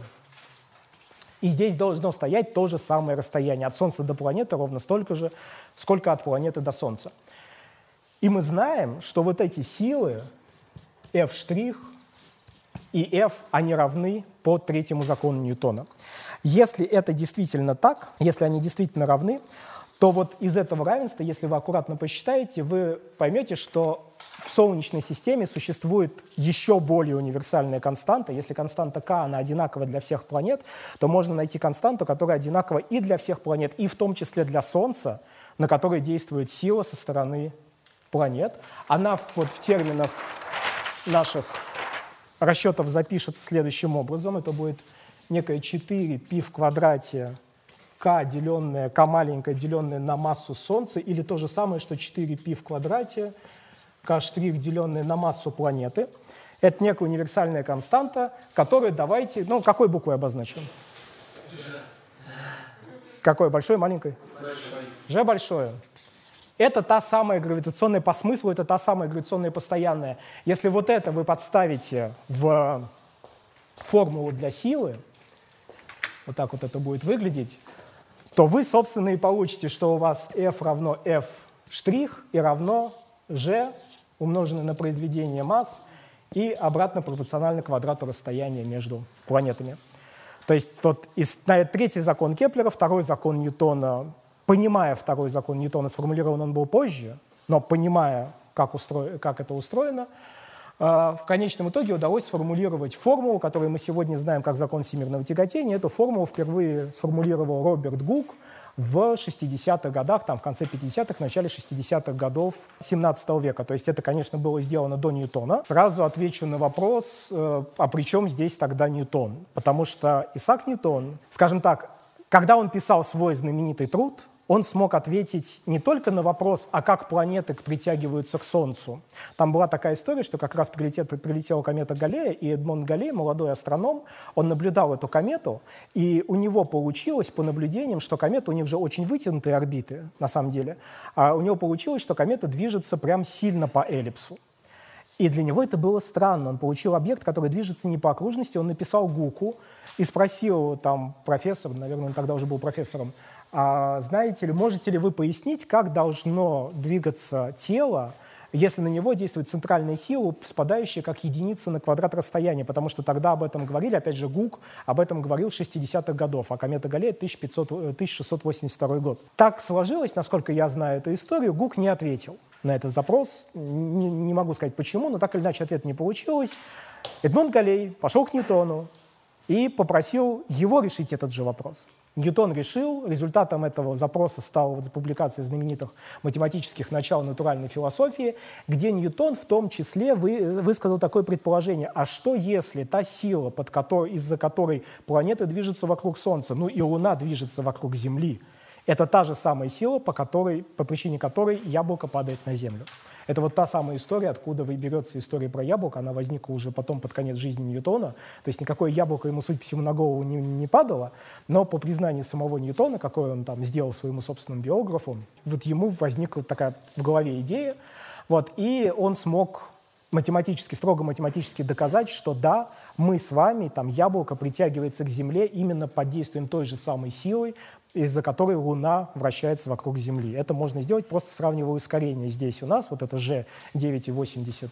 и здесь должно стоять то же самое расстояние от Солнца до планеты, ровно столько же, сколько от планеты до Солнца. И мы знаем, что вот эти силы F', и F, они равны по третьему закону Ньютона. Если это действительно так, если они действительно равны, то вот из этого равенства, если вы аккуратно посчитаете, вы поймете, что в Солнечной системе существует еще более универсальная константа. Если константа К, она одинакова для всех планет, то можно найти константу, которая одинакова и для всех планет, и в том числе для Солнца, на которой действует сила со стороны планет. Она вот в терминах наших расчетов запишется следующим образом. Это будет некое четыре π в квадрате К, деленное, К маленькое, деленное на массу Солнца, или то же самое, что четыре π в квадрате К', деленное на массу планеты. Это некая универсальная константа, которую давайте... Ну, какой буквой обозначим? Какой? Большой, маленькой? Ж большое. Это та самая гравитационная, по смыслу, это та самая гравитационная постоянная. Если вот это вы подставите в формулу для силы, вот так вот это будет выглядеть, то вы, собственно, и получите, что у вас F равно F' и равно G, умноженное на произведение масс, и обратно пропорционально квадрату расстояния между планетами. То есть вот из, третий закон Кеплера, второй закон Ньютона, понимая второй закон Ньютона, сформулирован он был позже, но понимая, как, устро... как это устроено, э, в конечном итоге удалось сформулировать формулу, которую мы сегодня знаем как закон всемирного тяготения. Эту формулу впервые сформулировал Роберт Гук в шестидесятых годах, там, в конце пятидесятых, в начале шестидесятых годов семнадцатого века. То есть это, конечно, было сделано до Ньютона. Сразу отвечу на вопрос, э, а при чем здесь тогда Ньютон? Потому что Исаак Ньютон, скажем так, когда он писал свой знаменитый труд, он смог ответить не только на вопрос, а как планеты притягиваются к Солнцу. Там была такая история, что как раз прилетела, прилетела комета Галлея, и Эдмонд Галлей, молодой астроном, он наблюдал эту комету, и у него получилось по наблюдениям, что комета, у них же очень вытянутые орбиты, на самом деле, а у него получилось, что комета движется прям сильно по эллипсу. И для него это было странно. Он получил объект, который движется не по окружности, он написал Гуку и спросил там профессор, наверное, он тогда уже был профессором, а знаете ли, можете ли вы пояснить, как должно двигаться тело, если на него действует центральная сила, спадающая как единица на квадрат расстояния, потому что тогда об этом говорили, опять же, Гук об этом говорил с шестидесятых годов, а комета Галлея тысяча шестьсот восемьдесят второй год. Так сложилось, насколько я знаю эту историю, Гук не ответил на этот запрос, не, не могу сказать почему, но так или иначе ответ не получилось. Эдмонд Галлей пошел к Ньютону и попросил его решить этот же вопрос. Ньютон решил, результатом этого запроса стала вот публикация знаменитых математических начал натуральной философии, где Ньютон в том числе вы, высказал такое предположение, а что если та сила, под которой, из-за которой планеты движутся вокруг Солнца, ну и Луна движется вокруг Земли, это та же самая сила, по, которой, по причине которой яблоко падает на Землю. Это вот та самая история, откуда берется история про яблоко. Она возникла уже потом под конец жизни Ньютона. То есть никакое яблоко ему, судя по всему, на голову не, не падало. Но по признанию самого Ньютона, какой он там сделал своему собственному биографу, вот ему возникла такая в голове идея. Вот, и он смог математически, строго математически доказать, что да, мы с вами, там яблоко притягивается к Земле именно под действием той же самой силы, из-за которой Луна вращается вокруг Земли. Это можно сделать, просто сравнивая ускорение здесь у нас, вот это G девять целых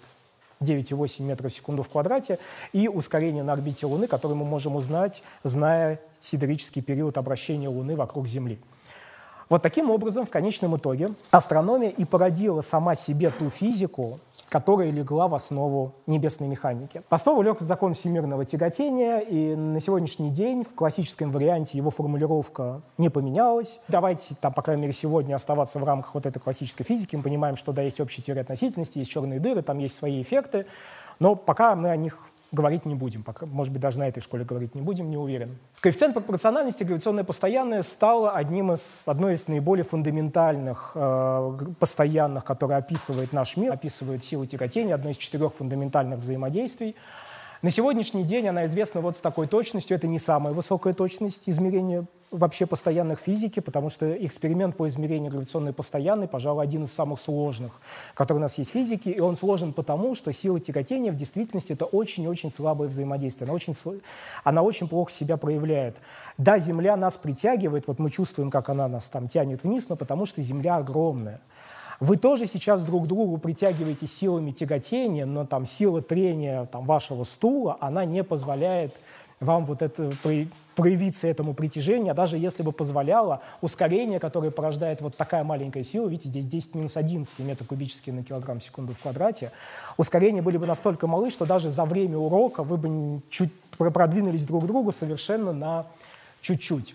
восемь метров в секунду в квадрате, и ускорение на орбите Луны, которое мы можем узнать, зная сидерический период обращения Луны вокруг Земли. Вот таким образом, в конечном итоге, астрономия и породила сама себе ту физику, которая легла в основу небесной механики. В основу лег закон всемирного тяготения, и на сегодняшний день в классическом варианте его формулировка не поменялась. Давайте, там, по крайней мере, сегодня оставаться в рамках вот этой классической физики. Мы понимаем, что да, есть общая теория относительности, есть черные дыры, там есть свои эффекты, но пока мы о них говорить не будем. Пока, может быть, даже на этой школе говорить не будем, не уверен. Коэффициент пропорциональности, гравитационное постоянное, стало одним из, одной из наиболее фундаментальных э, постоянных, которые описывает наш мир, описывает силу тяготения, одно из четырех фундаментальных взаимодействий. На сегодняшний день она известна вот с такой точностью. Это не самая высокая точность измерения вообще постоянных физики, потому что эксперимент по измерению гравитационной постоянной, пожалуй, один из самых сложных, который у нас есть в физике, и он сложен потому, что сила тяготения в действительности это очень-очень слабое взаимодействие, она очень, она очень плохо себя проявляет. Да, Земля нас притягивает, вот мы чувствуем, как она нас там тянет вниз, но потому что Земля огромная. Вы тоже сейчас друг к другу притягиваете силами тяготения, но там сила трения там, вашего стула, она не позволяет вам вот это, проявиться этому притяжению, а даже если бы позволяло, ускорение, которое порождает вот такая маленькая сила, видите, здесь десять минус одиннадцать метров кубических на килограмм в секунду в квадрате, ускорения были бы настолько малы, что даже за время урока вы бы чуть продвинулись друг к другу совершенно на чуть-чуть.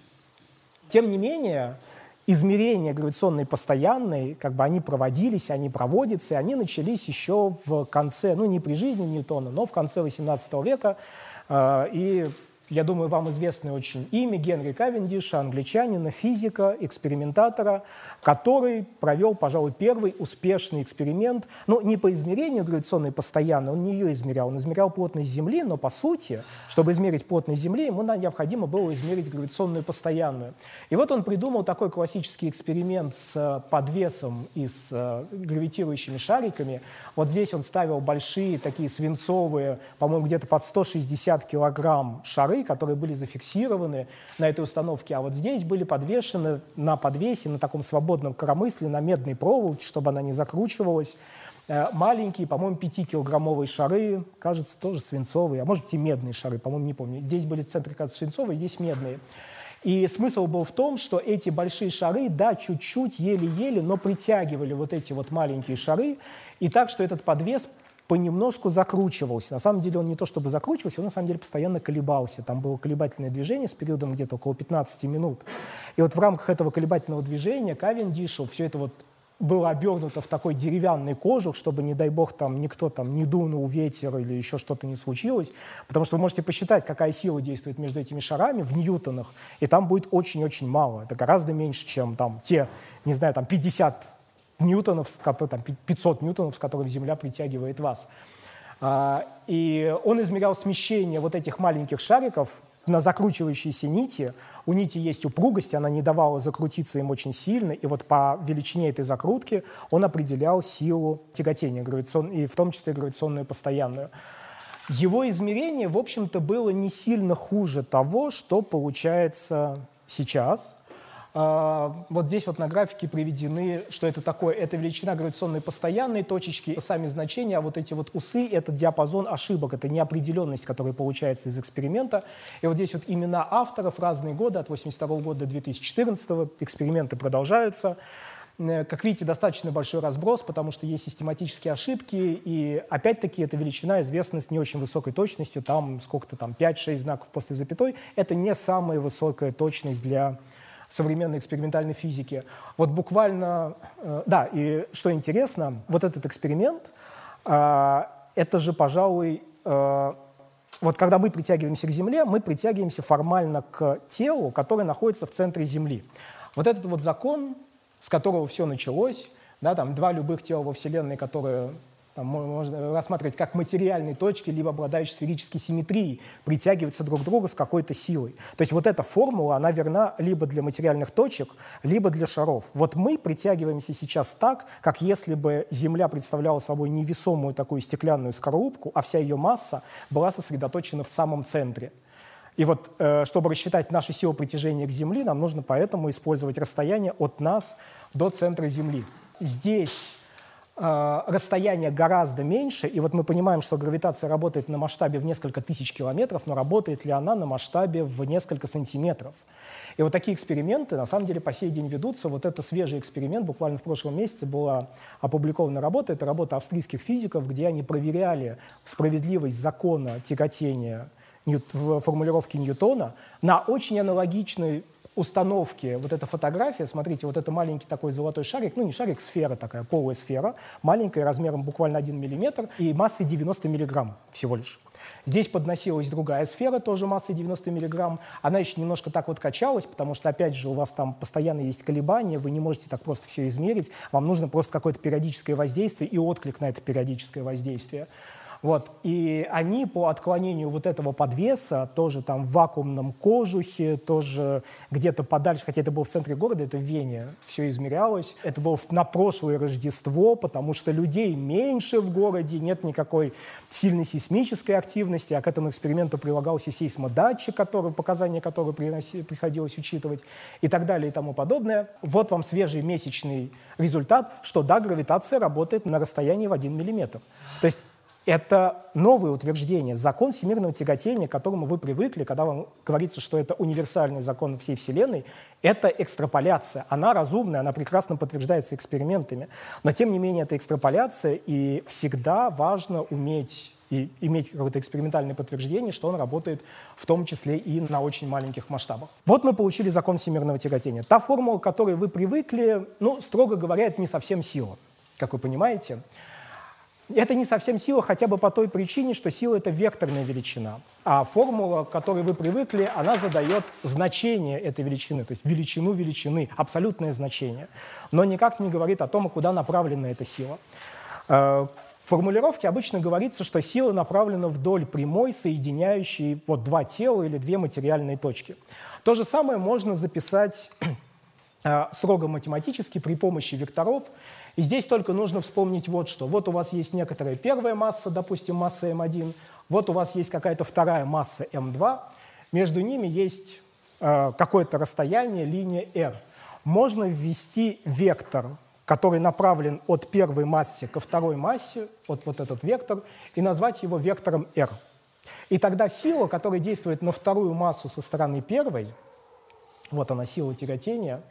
Тем не менее, измерения гравитационной постоянной, как бы они проводились, они проводятся, и они начались еще в конце, ну не при жизни Ньютона, но в конце восемнадцатого века. Э, и я думаю, вам известно очень имя Генри Кавендиша, англичанина, физика, экспериментатора, который провел, пожалуй, первый успешный эксперимент, ну, не по измерению гравитационной постоянной, он не ее измерял, он измерял плотность Земли, но, по сути, чтобы измерить плотность Земли, ему необходимо было измерить гравитационную постоянную. И вот он придумал такой классический эксперимент с подвесом и с гравитирующими шариками. Вот здесь он ставил большие, такие свинцовые, по-моему, где-то под сто шестьдесят килограмм шары, которые были зафиксированы на этой установке, а вот здесь были подвешены на подвесе, на таком свободном коромысле, на медной проволоке, чтобы она не закручивалась. Маленькие, по-моему, пятикилограммовые шары, кажется, тоже свинцовые, а может быть и медные шары, по-моему, не помню. Здесь были в центре, кажется, свинцовые, здесь медные. И смысл был в том, что эти большие шары, да, чуть-чуть, еле-еле, но притягивали вот эти вот маленькие шары, и так, что этот подвес понемножку закручивался. На самом деле он не то чтобы закручивался, он на самом деле постоянно колебался. Там было колебательное движение с периодом где-то около пятнадцати минут. И вот в рамках этого колебательного движения Кавендишу все это вот было обернуто в такой деревянный кожух, чтобы, не дай бог, там никто там не дунул ветер или еще что-то не случилось. Потому что вы можете посчитать, какая сила действует между этими шарами в ньютонах, и там будет очень-очень мало. Это гораздо меньше, чем там те, не знаю, там пятьдесят ньютонов, там, пятьсот ньютонов, с которых Земля притягивает вас. И он измерял смещение вот этих маленьких шариков на закручивающиеся нити. У нити есть упругость, она не давала закрутиться им очень сильно, и вот по величине этой закрутки он определял силу тяготения, и в том числе гравитационную постоянную. Его измерение, в общем-то, было не сильно хуже того, что получается сейчас. Вот здесь вот на графике приведены, что это такое. Это величина гравитационной постоянной, точечки, сами значения, а вот эти вот усы — это диапазон ошибок, это неопределенность, которая получается из эксперимента. И вот здесь вот имена авторов, разные годы, от восемьдесят второго года до две тысячи четырнадцатого, эксперименты продолжаются. Как видите, достаточно большой разброс, потому что есть систематические ошибки, и опять-таки эта величина известна с не очень высокой точностью, там сколько-то там пять-шесть знаков после запятой. Это не самая высокая точность для современной экспериментальной физики. Вот буквально, э, да, и что интересно, вот этот эксперимент, э, это же, пожалуй, э, вот когда мы притягиваемся к Земле, мы притягиваемся формально к телу, которое находится в центре Земли. Вот этот вот закон, с которого все началось, да, там два любых тела во Вселенной, которые там, можно рассматривать как материальные точки, либо обладающие сферической симметрией, притягиваются друг к другу с какой-то силой. То есть вот эта формула, она верна либо для материальных точек, либо для шаров. Вот мы притягиваемся сейчас так, как если бы Земля представляла собой невесомую такую стеклянную скорлупку, а вся ее масса была сосредоточена в самом центре. И вот, э, чтобы рассчитать нашу силу притяжения к Земле, нам нужно поэтому использовать расстояние от нас до центра Земли. Здесь расстояние гораздо меньше, и вот мы понимаем, что гравитация работает на масштабе в несколько тысяч километров, но работает ли она на масштабе в несколько сантиметров? И вот такие эксперименты на самом деле по сей день ведутся. Вот это свежий эксперимент, буквально в прошлом месяце была опубликована работа, это работа австрийских физиков, где они проверяли справедливость закона тяготения в формулировке Ньютона на очень аналогичной установки. Вот эта фотография, смотрите, вот это маленький такой золотой шарик, ну не шарик, сфера такая, полая сфера, маленькая, размером буквально один миллиметр и массой девяносто миллиграмм всего лишь. Здесь подносилась другая сфера, тоже массой девяносто миллиграмм. Она еще немножко так вот качалась, потому что, опять же, у вас там постоянно есть колебания, вы не можете так просто все измерить, вам нужно просто какое-то периодическое воздействие и отклик на это периодическое воздействие. Вот. И они по отклонению вот этого подвеса, тоже там в вакуумном кожухе, тоже где-то подальше, хотя это было в центре города, это в Вене, все измерялось. Это было на прошлое Рождество, потому что людей меньше в городе, нет никакой сильной сейсмической активности, а к этому эксперименту прилагался сейсмодатчик, который, показания которого приноси, приходилось учитывать, и так далее, и тому подобное. Вот вам свежий месячный результат, что да, гравитация работает на расстоянии в один миллиметр. То есть это новое утверждение. Закон всемирного тяготения, к которому вы привыкли, когда вам говорится, что это универсальный закон всей Вселенной, это экстраполяция. Она разумная, она прекрасно подтверждается экспериментами. Но, тем не менее, это экстраполяция, и всегда важно уметь и иметь какое-то экспериментальное подтверждение, что он работает в том числе и на очень маленьких масштабах. Вот мы получили закон всемирного тяготения. Та формула, к которой вы привыкли, ну, строго говоря, это не совсем сила, как вы понимаете. Это не совсем сила хотя бы по той причине, что сила — это векторная величина. А формула, к которой вы привыкли, она задает значение этой величины, то есть величину величины, абсолютное значение, но никак не говорит о том, куда направлена эта сила. В формулировке обычно говорится, что сила направлена вдоль прямой, соединяющей вот два тела или две материальные точки. То же самое можно записать строго математически при помощи векторов. И здесь только нужно вспомнить вот что. Вот у вас есть некоторая первая масса, допустим, масса эм один, вот у вас есть какая-то вторая масса эм два, между ними есть э, какое-то расстояние, линия r. Можно ввести вектор, который направлен от первой массы ко второй массе, вот, вот этот вектор, и назвать его вектором r. И тогда сила, которая действует на вторую массу со стороны первой, вот она, сила тяготения,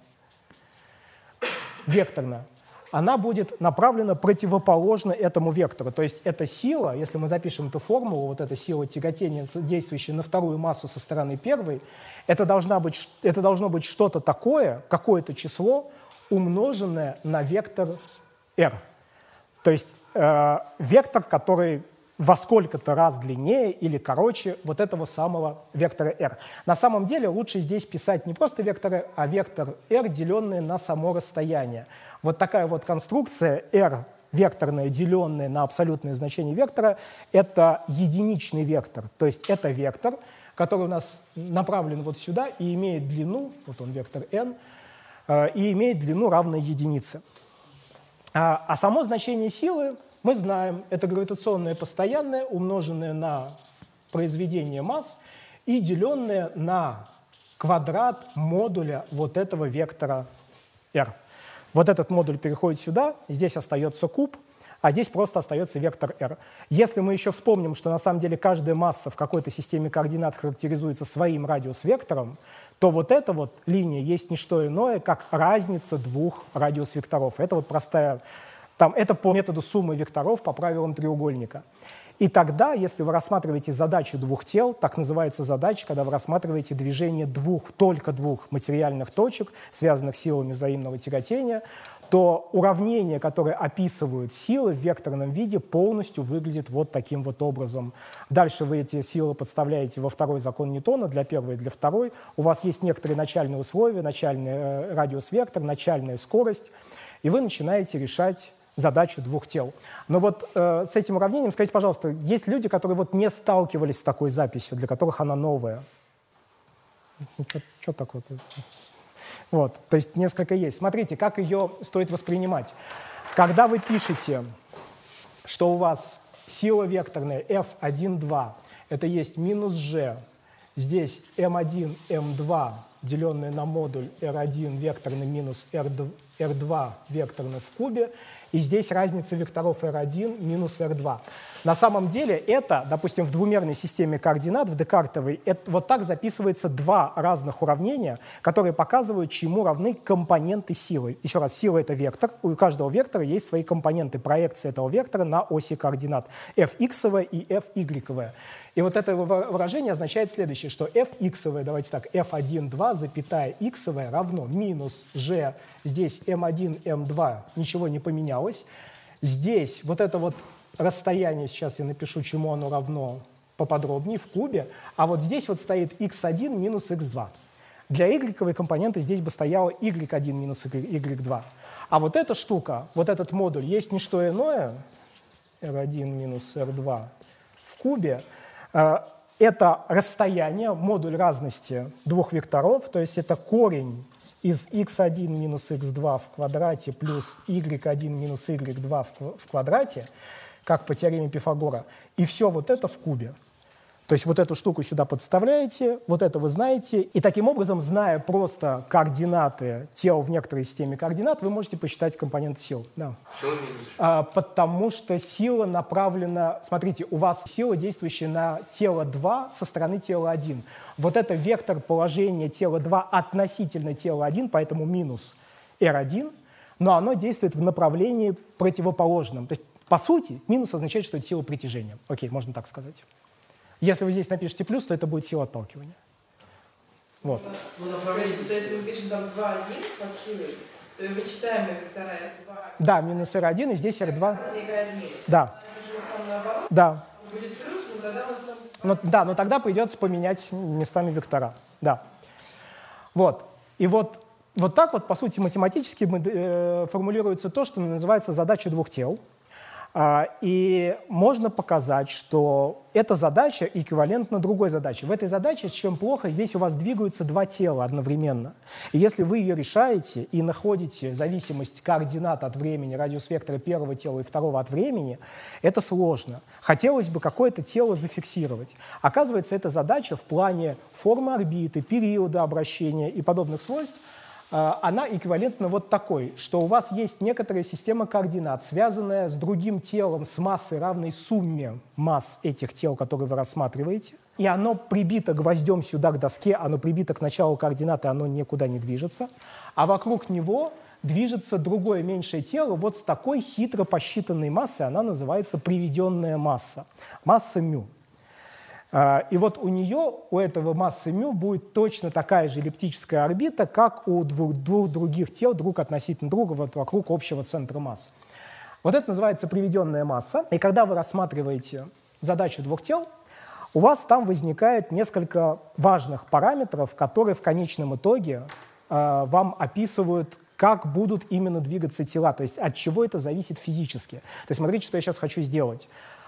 векторная, она будет направлена противоположно этому вектору. То есть эта сила, если мы запишем эту формулу, вот эта сила тяготения, действующая на вторую массу со стороны первой, это, должна быть, это должно быть что-то такое, какое-то число, умноженное на вектор r. То есть э, вектор, который во сколько-то раз длиннее или короче вот этого самого вектора r. На самом деле лучше здесь писать не просто вектор r, а вектор r, деленный на само расстояние. Вот такая вот конструкция r векторная, деленная на абсолютное значение вектора, это единичный вектор. То есть это вектор, который у нас направлен вот сюда и имеет длину, вот он вектор n, и имеет длину равной единице. А, а само значение силы мы знаем, это гравитационное постоянное, умноженное на произведение масс и деленное на квадрат модуля вот этого вектора r. Вот этот модуль переходит сюда, здесь остается куб, а здесь просто остается вектор r. Если мы еще вспомним, что на самом деле каждая масса в какой-то системе координат характеризуется своим радиус-вектором, то вот эта вот линия есть не что иное, как разница двух радиус-векторов. Это вот простая, там, это по методу суммы векторов по правилам треугольника. И тогда, если вы рассматриваете задачу двух тел, так называется задача, когда вы рассматриваете движение двух, только двух материальных точек, связанных силами взаимного тяготения, то уравнения, которые описывают силы в векторном виде, полностью выглядят вот таким вот образом. Дальше вы эти силы подставляете во второй закон Ньютона, для первой и для второй. У вас есть некоторые начальные условия, начальный э, радиус-вектор, начальная скорость, и вы начинаете решать задачу двух тел. Но вот э, с этим уравнением, скажите, пожалуйста, есть люди, которые вот не сталкивались с такой записью, для которых она новая? Ну, что такое-то? Вот, то есть несколько есть. Смотрите, как ее стоит воспринимать. Когда вы пишете, что у вас сила векторная эф один, два, это есть минус g, здесь эм один, эм два, деленное на модуль эр один векторный минус эр два векторный в кубе, и здесь разница векторов эр один минус эр два. На самом деле это, допустим, в двумерной системе координат, в декартовой, это, вот так записывается два разных уравнения, которые показывают, чему равны компоненты силы. Еще раз, сила — это вектор, у каждого вектора есть свои компоненты проекции этого вектора на оси координат fx и fy. И вот это выражение означает следующее, что fx, давайте так, эф один, два, запятая x равно минус g, здесь эм один, эм два, ничего не поменялось. Здесь вот это вот расстояние, сейчас я напишу, чему оно равно поподробнее, в кубе, а вот здесь вот стоит икс один минус икс два. Для y компоненты здесь бы стояло y один минус y два. А вот эта штука, вот этот модуль, есть не что иное, эр один минус эр два в кубе. Это расстояние, модуль разности двух векторов, то есть это корень из икс один минус икс два в квадрате плюс уай один минус уай два в квадрате, как по теореме Пифагора, и все вот это в кубе. То есть вот эту штуку сюда подставляете, вот это вы знаете, и таким образом, зная просто координаты тел в некоторой системе координат, вы можете посчитать компоненты сил. Да. А, потому что сила направлена... Смотрите, у вас сила, действующая на тело два со стороны тела один. Вот это вектор положения тела два относительно тела один, поэтому минус эр один, но оно действует в направлении противоположном. То есть, по сути, минус означает, что это сила притяжения. Окей, можно так сказать. Если вы здесь напишете плюс, то это будет сила отталкивания. Вот. Ну, то, есть, то есть мы пишем там два один под силой, то и вычитаемые вектора два. Да, минус эр один, и здесь эр два. Да. Да. Будет плюс, но тогда у нас там... Но, да, но тогда придется поменять местами вектора. Да. Вот. И вот, вот так вот, по сути, математически э, формулируется то, что называется задача двух тел. И можно показать, что эта задача эквивалентна другой задаче. В этой задаче, чем плохо, здесь у вас двигаются два тела одновременно. И если вы ее решаете и находите зависимость координат от времени, радиус вектора первого тела и второго от времени, это сложно. Хотелось бы какое-то тело зафиксировать. Оказывается, эта задача в плане формы орбиты, периода обращения и подобных свойств, она эквивалентна вот такой, что у вас есть некоторая система координат, связанная с другим телом с массой, равной сумме масс этих тел, которые вы рассматриваете, и оно прибито гвоздем сюда к доске, оно прибито к началу координаты, оно никуда не движется, а вокруг него движется другое меньшее тело вот с такой хитро посчитанной массой, она называется приведенная масса, масса μ. И вот у нее, у этого массы μ, будет точно такая же эллиптическая орбита, как у двух, двух других тел, друг относительно друга, вот вокруг общего центра масс. Вот это называется приведенная масса. И когда вы рассматриваете задачу двух тел, у вас там возникает несколько важных параметров, которые в конечном итоге э, вам описывают, как будут именно двигаться тела, то есть от чего это зависит физически. То есть смотрите, что я сейчас хочу сделать.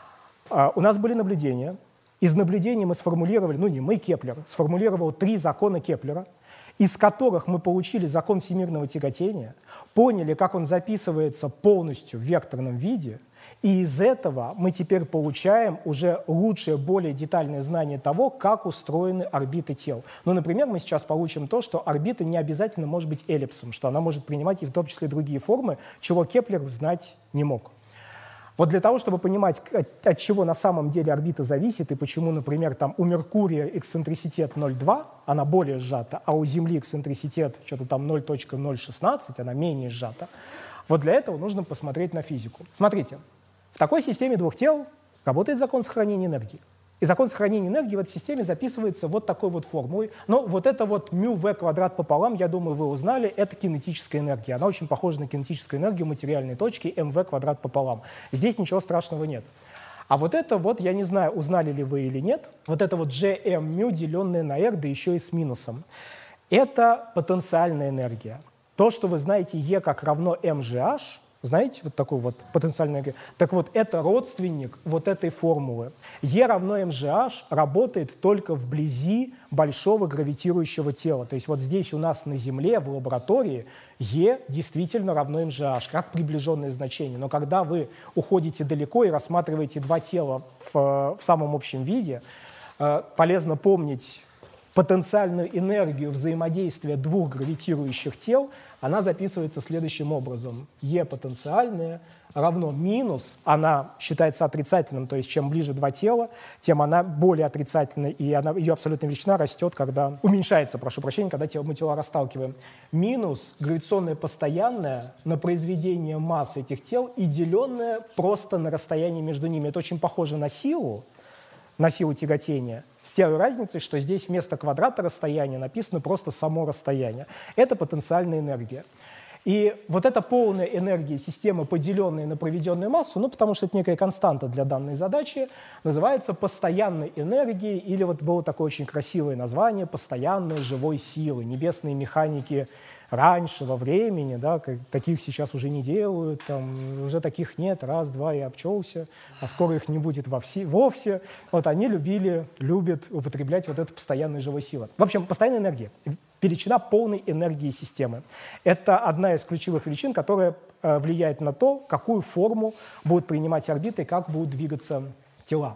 Э, у нас были наблюдения. Из наблюдений мы сформулировали, ну не мы, Кеплер, сформулировал три закона Кеплера, из которых мы получили закон всемирного тяготения, поняли, как он записывается полностью в векторном виде, и из этого мы теперь получаем уже лучшее, более детальное знание того, как устроены орбиты тел. Ну, например, мы сейчас получим то, что орбита не обязательно может быть эллипсом, что она может принимать и в том числе другие формы, чего Кеплер знать не мог. Вот для того, чтобы понимать, от, от чего на самом деле орбита зависит, и почему, например, там у Меркурия эксцентриситет ноль целых две десятых, она более сжата, а у Земли эксцентриситет что-то там ноль целых ноль шестнадцать, она менее сжата, вот для этого нужно посмотреть на физику. Смотрите, в такой системе двух тел работает закон сохранения энергии. И закон сохранения энергии в этой системе записывается вот такой вот формулой. Но вот это вот μv квадрат пополам, я думаю, вы узнали, это кинетическая энергия. Она очень похожа на кинетическую энергию материальной точки mv квадрат пополам. Здесь ничего страшного нет. А вот это вот, я не знаю, узнали ли вы или нет, вот это вот gmμ, деленное на r, да еще и с минусом. Это потенциальная энергия. То, что вы знаете E как равно mgh, знаете, вот такую вот потенциальную энергию? Так вот, это родственник вот этой формулы. E равно mgh работает только вблизи большого гравитирующего тела. То есть вот здесь у нас на Земле, в лаборатории, E действительно равно mgh, как приближенное значение. Но когда вы уходите далеко и рассматриваете два тела в, в самом общем виде, полезно помнить потенциальную энергию взаимодействия двух гравитирующих тел, она записывается следующим образом. Е потенциальная равно минус, она считается отрицательным, то есть чем ближе два тела, тем она более отрицательная, и она, ее абсолютная величина растет, когда уменьшается, прошу прощения, когда мы тела расталкиваем. Минус гравитационная постоянная на произведение масс этих тел и деленная просто на расстояние между ними. Это очень похоже на силу, на силу тяготения, с той разницей, что здесь вместо квадрата расстояния написано просто само расстояние. Это потенциальная энергия. И вот эта полная энергия системы, поделенная на проведенную массу, ну, потому что это некая константа для данной задачи, называется постоянной энергией, или вот было такое очень красивое название «постоянной живой силы». Небесные механики раньше, во времени, да, таких сейчас уже не делают, там, уже таких нет, раз, два, и обчелся, а скоро их не будет вовсе, вовсе. Вот они любили, любят употреблять вот эту постоянную живой силу. В общем, постоянная энергия. Величина полной энергии системы. Это одна из ключевых величин, которая э, влияет на то, какую форму будут принимать орбиты и как будут двигаться тела.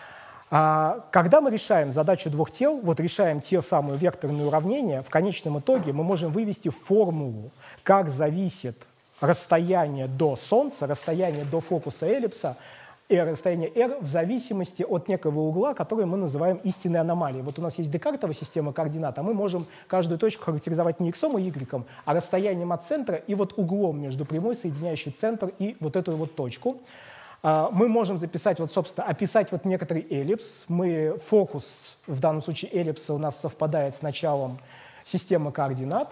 А, когда мы решаем задачу двух тел, вот решаем те самые векторные уравнения, в конечном итоге мы можем вывести формулу, как зависит расстояние до Солнца, расстояние до фокуса эллипса, и расстояние r в зависимости от некого угла, который мы называем истинной аномалией. Вот у нас есть Декартова система координат, а мы можем каждую точку характеризовать не x и y, а расстоянием от центра и вот углом между прямой, соединяющей центр и вот эту вот точку. Мы можем записать, вот, собственно, описать вот некоторый эллипс. Мы, фокус, в данном случае эллипса, у нас совпадает с началом системы координат.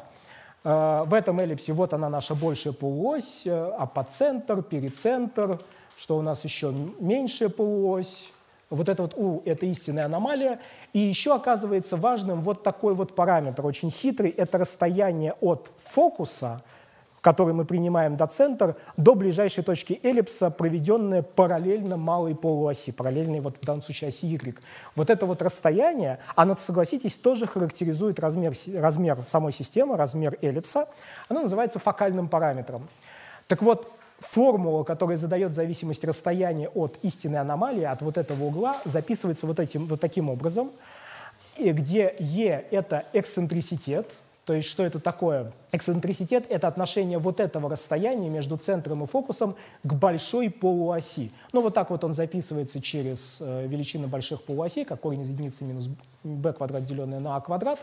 В этом эллипсе вот она наша большая полуось, апоцентр, перицентр, что у нас еще меньшая полуось. Вот это вот U — это истинная аномалия. И еще оказывается важным вот такой вот параметр, очень хитрый, это расстояние от фокуса, который мы принимаем до центра, до ближайшей точки эллипса, проведенное параллельно малой полуоси, параллельной вот в данном случае оси Y. Вот это вот расстояние, оно, согласитесь, тоже характеризует размер, размер самой системы, размер эллипса. Оно называется фокальным параметром. Так вот, формула, которая задает зависимость расстояния от истинной аномалии, от вот этого угла, записывается вот, этим, вот таким образом, где E — это эксцентриситет. То есть что это такое? Эксцентриситет — это отношение вот этого расстояния между центром и фокусом к большой полуоси. Ну вот так вот он записывается через э, величины больших полуосей, как корень из единицы минус b квадрат, деленное на a квадрат.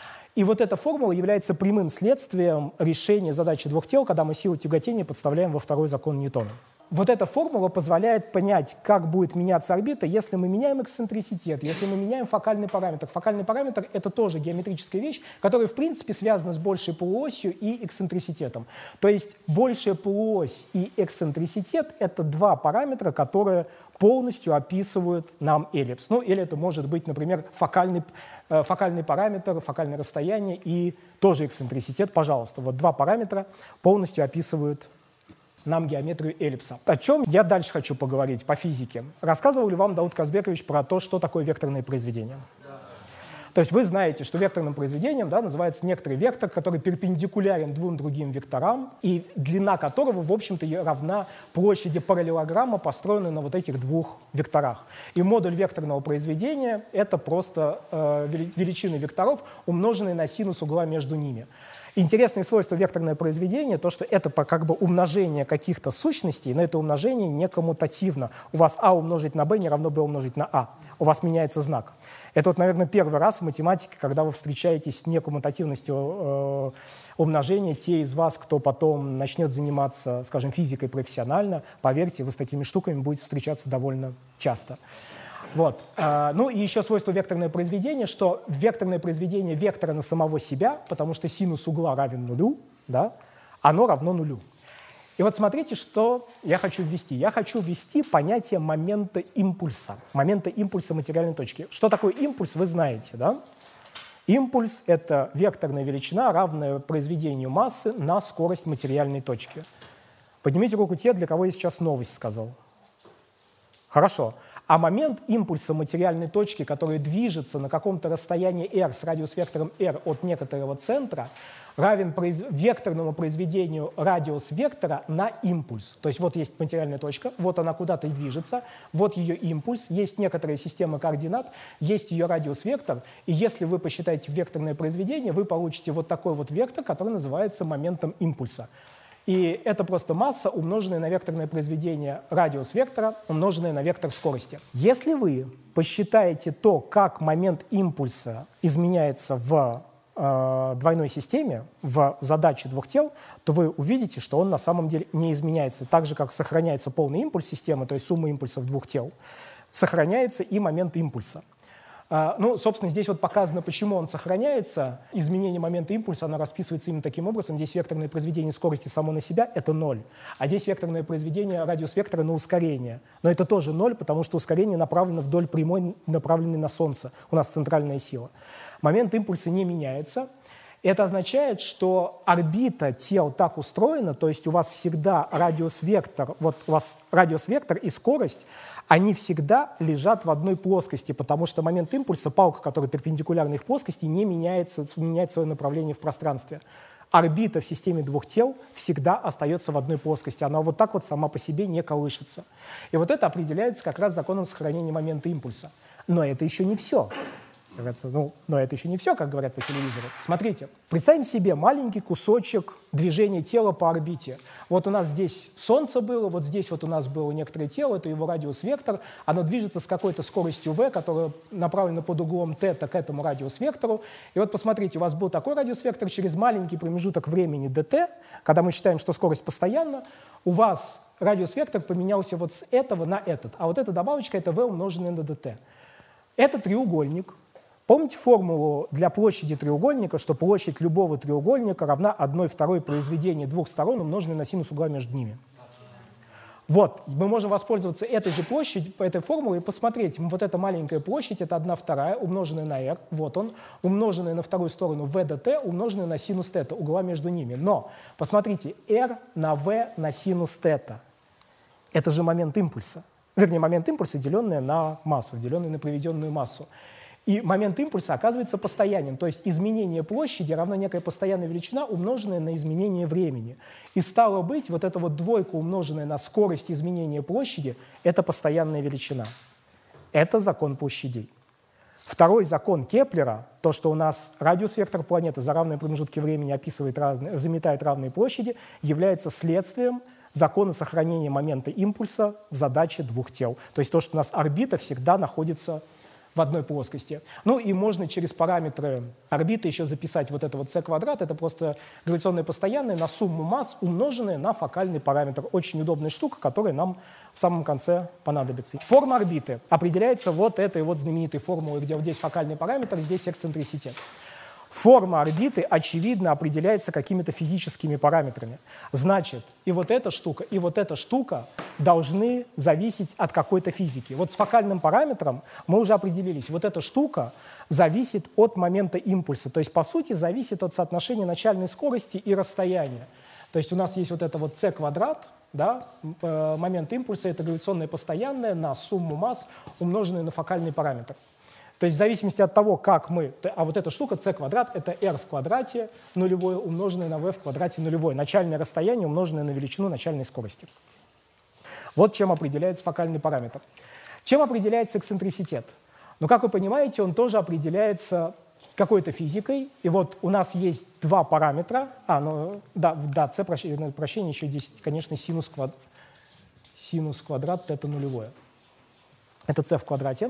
И вот эта формула является прямым следствием решения задачи двух тел, когда мы силу тяготения подставляем во второй закон Ньютона. Вот эта формула позволяет понять, как будет меняться орбита, если мы меняем эксцентриситет, если мы меняем фокальный параметр. Фокальный параметр — это тоже геометрическая вещь, которая, в принципе, связана с большей полуосью и эксцентриситетом. То есть большая полуось и эксцентриситет — это два параметра, которые полностью описывают нам эллипс. Ну, или это может быть, например, фокальный, э, фокальный параметр, фокальное расстояние и тоже эксцентриситет. Пожалуйста, вот два параметра полностью описывают нам геометрию эллипса. О чем я дальше хочу поговорить по физике. Рассказывал ли вам Дауд Казбекович про то, что такое векторные произведения? Да. То есть вы знаете, что векторным произведением, да, называется некоторый вектор, который перпендикулярен двум другим векторам, и длина которого, в общем-то, равна площади параллелограмма, построенной на вот этих двух векторах. И модуль векторного произведения — это просто э, величины векторов, умноженные на синус угла между ними. Интересное свойство векторное произведение — то, что это как бы умножение каких-то сущностей, но это умножение не коммутативно. У вас а умножить на b не равно b умножить на а. У вас меняется знак. Это вот, наверное, первый раз в математике, когда вы встречаетесь с некоммутативностью э, умножения. Те из вас, кто потом начнет заниматься, скажем, физикой профессионально, поверьте, вы с такими штуками будете встречаться довольно часто. Вот. Ну и еще свойство векторное произведение, что векторное произведение вектора на самого себя, потому что синус угла равен нулю, да, оно равно нулю. И вот смотрите, что я хочу ввести. Я хочу ввести понятие момента импульса, момента импульса материальной точки. Что такое импульс, вы знаете, да? Импульс — это векторная величина, равная произведению массы на скорость материальной точки. Поднимите руку те, для кого я сейчас новость сказал. Хорошо. А момент импульса материальной точки, который движется на каком-то расстоянии r с радиус-вектором r от некоторого центра, равен произ... векторному произведению радиус вектора на импульс. То есть вот есть материальная точка, вот она куда-то движется, вот ее импульс, есть некоторая система координат, есть ее радиус-вектор, и если вы посчитаете векторное произведение, вы получите вот такой вот вектор, который называется моментом импульса. И это просто масса, умноженная на векторное произведение радиус вектора, умноженная на вектор скорости. Если вы посчитаете то, как момент импульса изменяется в э, двойной системе, в задаче двух тел, то вы увидите, что он на самом деле не изменяется. Так же, как сохраняется полный импульс системы, то есть сумма импульсов двух тел, сохраняется и момент импульса. Ну, собственно, здесь вот показано, почему он сохраняется. Изменение момента импульса, оно расписывается именно таким образом. Здесь векторное произведение скорости само на себя — это ноль. А здесь векторное произведение радиус вектора на ускорение. Но это тоже ноль, потому что ускорение направлено вдоль прямой, направленной на Солнце. У нас центральная сила. Момент импульса не меняется. Это означает, что орбита тел так устроена, то есть у вас всегда радиус-вектор, вот у вас радиус-вектор и скорость, они всегда лежат в одной плоскости, потому что момент импульса, палка, которая перпендикулярна их плоскости, не меняется, меняет свое направление в пространстве. Орбита в системе двух тел всегда остается в одной плоскости, она вот так вот сама по себе не колышется. И вот это определяется как раз законом сохранения момента импульса. Но это еще не все. Ну, но это еще не все, как говорят по телевизору. Смотрите, представим себе маленький кусочек движения тела по орбите. Вот у нас здесь Солнце было, вот здесь вот у нас было некоторое тело, это его радиус-вектор. Оно движется с какой-то скоростью v, которая направлена под углом θ к этому радиус-вектору. И вот посмотрите, у вас был такой радиус-вектор, через маленький промежуток времени dt, когда мы считаем, что скорость постоянна, у вас радиус-вектор поменялся вот с этого на этот. А вот эта добавочка — это v умноженное на dt. Это треугольник. Помните формулу для площади треугольника, что площадь любого треугольника равна одной второй произведения двух сторон, умноженной на синус угла между ними? Вот, мы можем воспользоваться этой же площадью, этой формулой и посмотреть. Вот эта маленькая площадь — это одна вторая, умноженная на r, вот он, умноженная на вторую сторону v dt, умноженная на синус θ, угла между ними. Но, посмотрите, r на v на синус θ. Это же момент импульса. Вернее, момент импульса, деленный на массу, деленный на проведенную массу. И момент импульса оказывается постоянен, то есть изменение площади равно некая постоянная величина, умноженная на изменение времени. И стало быть, вот эта вот двойка, умноженная на скорость изменения площади, это постоянная величина. Это закон площадей. Второй закон Кеплера, то, что у нас радиус-вектор планеты за равные промежутки времени описывает разные, заметает равные площади, является следствием закона сохранения момента импульса в задаче двух тел. То есть то, что у нас орбита всегда находится в одной плоскости. Ну и можно через параметры орбиты еще записать вот это вот c квадрат. Это просто гравитационное постоянное на сумму масс, умноженное на фокальный параметр. Очень удобная штука, которая нам в самом конце понадобится. Форма орбиты определяется вот этой вот знаменитой формулой, где вот здесь фокальный параметр, здесь эксцентриситет. Форма орбиты, очевидно, определяется какими-то физическими параметрами. Значит, и вот эта штука, и вот эта штука должны зависеть от какой-то физики. Вот с фокальным параметром мы уже определились. Вот эта штука зависит от момента импульса. То есть, по сути, зависит от соотношения начальной скорости и расстояния. То есть у нас есть вот это вот c квадрат, да, момент импульса — это гравитационное постоянное на сумму масс, умноженное на фокальный параметр. То есть в зависимости от того, как мы... А вот эта штука c квадрат — это r в квадрате нулевое, умноженное на v в квадрате нулевое. Начальное расстояние, умноженное на величину начальной скорости. Вот чем определяется фокальный параметр. Чем определяется эксцентриситет? Ну, как вы понимаете, он тоже определяется какой-то физикой. И вот у нас есть два параметра. А, ну, да, да c, прощение, прощение еще здесь, конечно, синус, квад... синус квадрат, это нулевое. Это c в квадрате.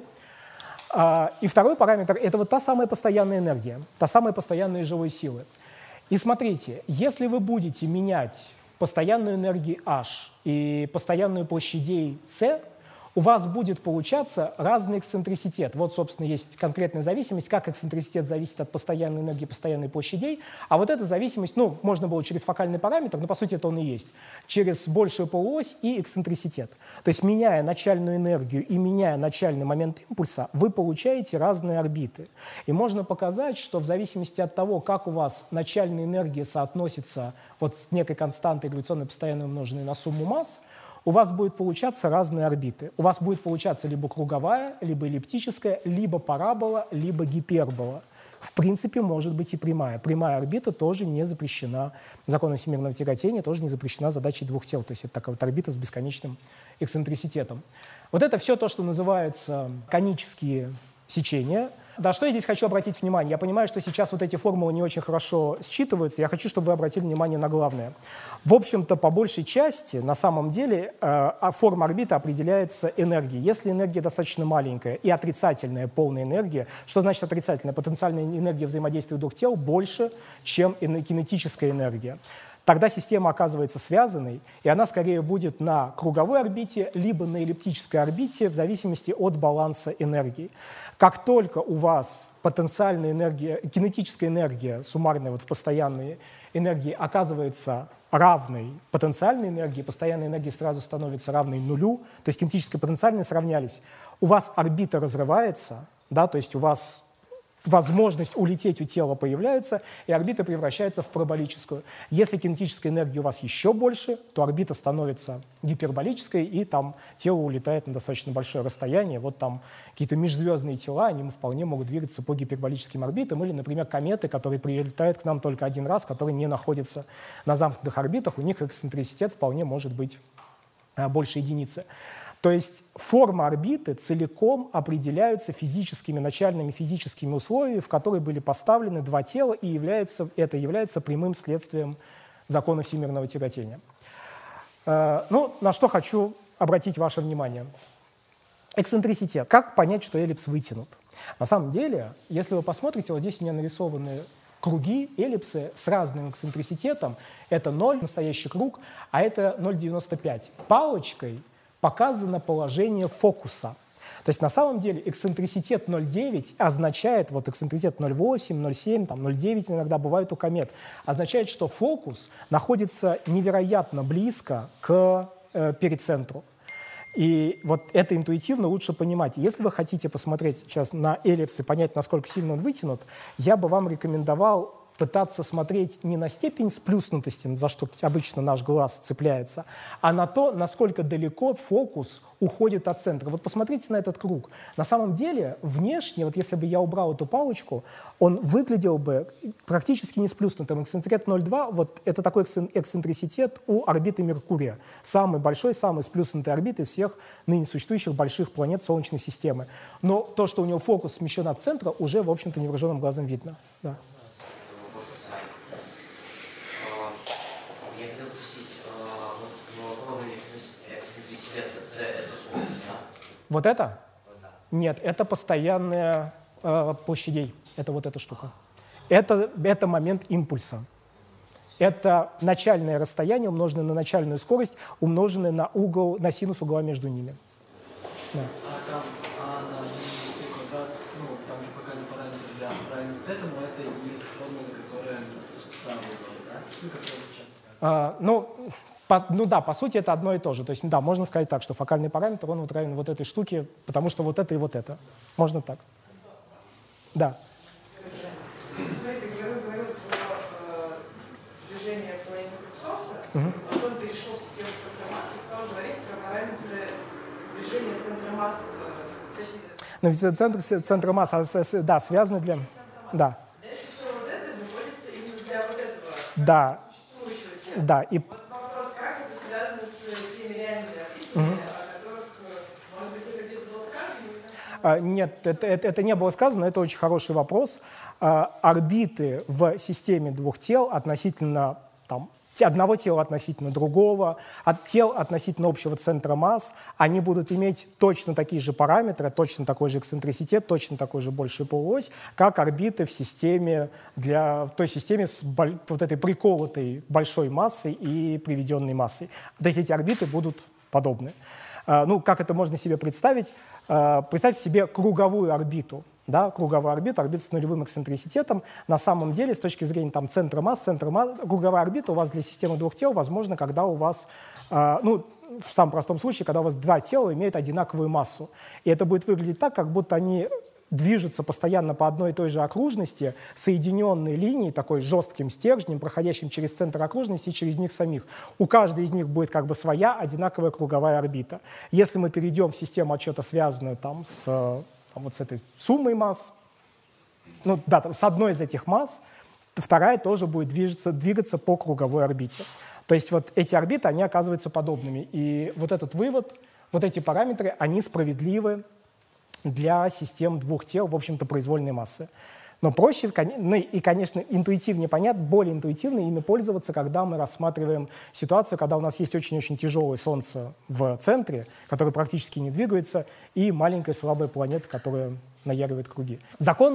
И второй параметр — это вот та самая постоянная энергия, та самая постоянная живой силы. И смотрите, если вы будете менять постоянную энергию H и постоянную площадей C, у вас будет получаться разный эксцентриситет. Вот, собственно, есть конкретная зависимость, как эксцентриситет зависит от постоянной энергии, постоянной площадей. А вот эта зависимость, ну, можно было через фокальный параметр, но, по сути, это он и есть, через большую полуось и эксцентриситет. То есть, меняя начальную энергию и меняя начальный момент импульса, вы получаете разные орбиты. И можно показать, что в зависимости от того, как у вас начальная энергия соотносится вот с некой константой гравитационной постоянной умноженной на сумму масс, у вас будет получаться разные орбиты. У вас будет получаться либо круговая, либо эллиптическая, либо парабола, либо гипербола. В принципе, может быть и прямая. Прямая орбита тоже не запрещена. Законом всемирного тяготения тоже не запрещена задачей двух тел. То есть это такая вот орбита с бесконечным эксцентриситетом. Вот это все то, что называется конические сечения. Да, что я здесь хочу обратить внимание? Я понимаю, что сейчас вот эти формулы не очень хорошо считываются. Я хочу, чтобы вы обратили внимание на главное. В общем-то, по большей части, на самом деле, э, форма орбиты определяется энергией. Если энергия достаточно маленькая и отрицательная полная энергия, что значит отрицательная? Потенциальная энергия взаимодействия двух тел больше, чем кинетическая энергия. тогда система оказывается связанной, и она скорее будет на круговой орбите, либо на эллиптической орбите, в зависимости от баланса энергии. Как только у вас потенциальная энергия, кинетическая энергия, суммарная вот в постоянной энергии, оказывается равной потенциальной энергии, постоянная энергия сразу становится равной нулю, то есть кинетическая и потенциальная сравнялись, у вас орбита разрывается, да, то есть у вас возможность улететь у тела появляется, и орбита превращается в параболическую. Если кинетической энергии у вас еще больше, то орбита становится гиперболической, и там тело улетает на достаточно большое расстояние. Вот там какие-то межзвездные тела, они вполне могут двигаться по гиперболическим орбитам, или, например, кометы, которые прилетают к нам только один раз, которые не находятся на замкнутых орбитах, у них эксцентриситет вполне может быть больше единицы. То есть форма орбиты целиком определяется физическими, начальными физическими условиями, в которые были поставлены два тела, и является, это является прямым следствием закона всемирного тяготения. Э, ну, на что хочу обратить ваше внимание. Эксцентриситет. Как понять, что эллипс вытянут? На самом деле, если вы посмотрите, вот здесь у меня нарисованы круги, эллипсы с разным эксцентриситетом. Это ноль, настоящий круг, а это ноль целых девяносто пять. Палочкой показано положение фокуса. То есть на самом деле эксцентриситет ноль целых девять десятых означает, вот эксцентриситет ноль целых восемь, ноль целых семь, там, ноль целых девять иногда бывает у комет, означает, что фокус находится невероятно близко к э, перицентру. И вот это интуитивно лучше понимать. Если вы хотите посмотреть сейчас на эллипс и понять, насколько сильно он вытянут, я бы вам рекомендовал пытаться смотреть не на степень сплюснутости, за что обычно наш глаз цепляется, а на то, насколько далеко фокус уходит от центра. Вот посмотрите на этот круг. На самом деле, внешне, вот если бы я убрал эту палочку, он выглядел бы практически не сплюснутым. Эксцентриситет ноль целых два, вот это такой эксцентриситет у орбиты Меркурия. Самый большой, самый сплюснутый орбиты из всех ныне существующих больших планет Солнечной системы. Но то, что у него фокус смещен от центра, уже, в общем-то, невооруженным глазом видно. Да. Вот это? Нет, это постоянная э, площадей. Это вот эта штука. Это, это момент импульса. Это начальное расстояние, умноженное на начальную скорость, умноженное на угол, на синус угла между ними. Да. А там, а на линии квадрат, ну, там же пока не параметр для правильно вот этому, это из формулы, которая справа была, да? Ну, которая сейчас. А, ну, по, ну да, по сути, это одно и то же. То есть, да, можно сказать так, что фокальный параметр, он вот равен вот этой штуке, потому что вот это и вот это. Можно так. Да. Смотрите, я говорил про движение планеты Христоса, Угу. потом перешел с тем центра массы и стал говорить про параметры движения центра массы. Ну, ведь центр, центр массы, да, связаны для... Да. Дальше все вот это выводится именно для вот этого Да. существующего тела. Да, и... Вот вопрос, как это связано с теми реальными орбитами, Угу. о которых, может быть, это где-то было сказано? А, нет, это, это, это не было сказано, это очень хороший вопрос. А, орбиты в системе двух тел относительно там, одного тела относительно другого, от тел относительно общего центра масс, они будут иметь точно такие же параметры, точно такой же эксцентриситет, точно такой же большая полуось, как орбиты в системе для, в той системе с боль, вот этой приколотой большой массой и приведенной массой. То есть эти орбиты будут подобны. А, ну, как это можно себе представить? А, представьте себе круговую орбиту. Да, круговая орбита, орбита с нулевым эксцентриситетом. На самом деле, с точки зрения там, центра масс, центра масс, круговая орбита у вас для системы двух тел возможно, когда у вас, э, ну, в самом простом случае, когда у вас два тела имеют одинаковую массу. И это будет выглядеть так, как будто они движутся постоянно по одной и той же окружности, соединенной линией, такой жестким стержнем, проходящим через центр окружности и через них самих. У каждой из них будет как бы своя одинаковая круговая орбита. Если мы перейдем в систему отсчета, связанную там с... вот с этой суммой масс, ну да, там, с одной из этих масс, вторая тоже будет движется, двигаться по круговой орбите. То есть вот эти орбиты, они оказываются подобными. И вот этот вывод, вот эти параметры, они справедливы для систем двух тел, в общем-то, произвольной массы. Но проще, ну и, конечно, интуитивнее понятно, более интуитивно ими пользоваться, когда мы рассматриваем ситуацию, когда у нас есть очень-очень тяжелое Солнце в центре, которое практически не двигается, и маленькая слабая планета, которая наяривает круги. Закон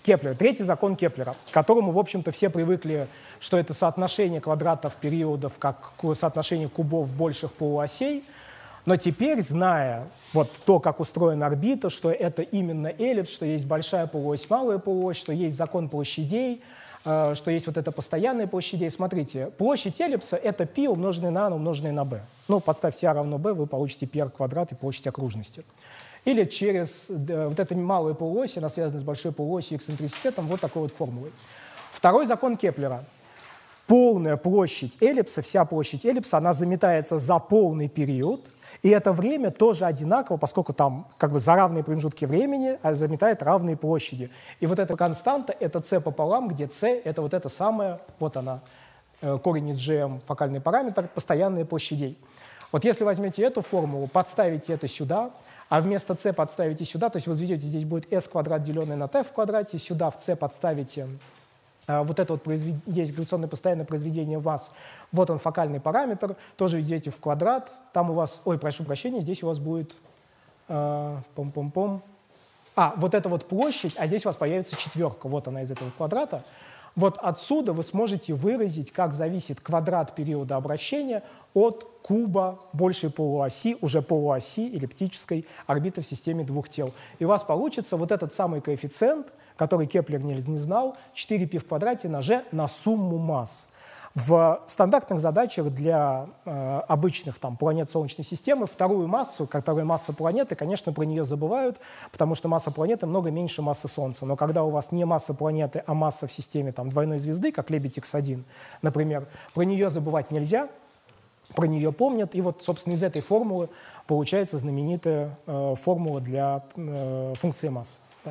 Кеплер. Третий закон Кеплера, к которому, в общем-то, все привыкли, что это соотношение квадратов периодов как соотношение кубов больших полуосей. Но теперь, зная вот то, как устроена орбита, что это именно эллипс, что есть большая полуось, малая полуось, что есть закон площадей, э, что есть вот эта постоянная площадей. Смотрите, площадь эллипса — это π умноженное на a умноженное на b. Ну, подставьте a равно b, вы получите πr квадрат и площадь окружности. Или через да, вот эту малую полуось, она связана с большой полуосью эксцентриситетом, вот такой вот формулой. Второй закон Кеплера. Полная площадь эллипса, вся площадь эллипса, она заметается за полный период, и это время тоже одинаково, поскольку там как бы за равные промежутки времени заметает равные площади. И вот эта константа — это c пополам, где c — это вот это самое, вот она, корень из gm, фокальный параметр, постоянные площадей. Вот если возьмете эту формулу, подставите это сюда, а вместо c подставите сюда, то есть вы возведете, здесь будет s квадрат, деленное на t в квадрате, сюда в c подставите а, вот это вот здесь гравитационное постоянное произведение масс, вот он фокальный параметр, тоже введете в квадрат, там у вас, ой, прошу прощения, здесь у вас будет, а, пом-пом-пом, а, вот эта вот площадь, а здесь у вас появится четверка, вот она из этого квадрата. Вот отсюда вы сможете выразить, как зависит квадрат периода обращения от куба большей полуоси, уже полуоси эллиптической орбиты в системе двух тел. И у вас получится вот этот самый коэффициент, который Кеплер не знал, четыре π в квадрате на g на сумму масс. В стандартных задачах для э, обычных там, планет Солнечной системы вторую массу, которая масса планеты, конечно, про нее забывают, потому что масса планеты много меньше массы Солнца. Но когда у вас не масса планеты, а масса в системе там, двойной звезды, как Лебедь икс один, например, про нее забывать нельзя, про нее помнят. И вот, собственно, из этой формулы получается знаменитая э, формула для э, функции массы. Да.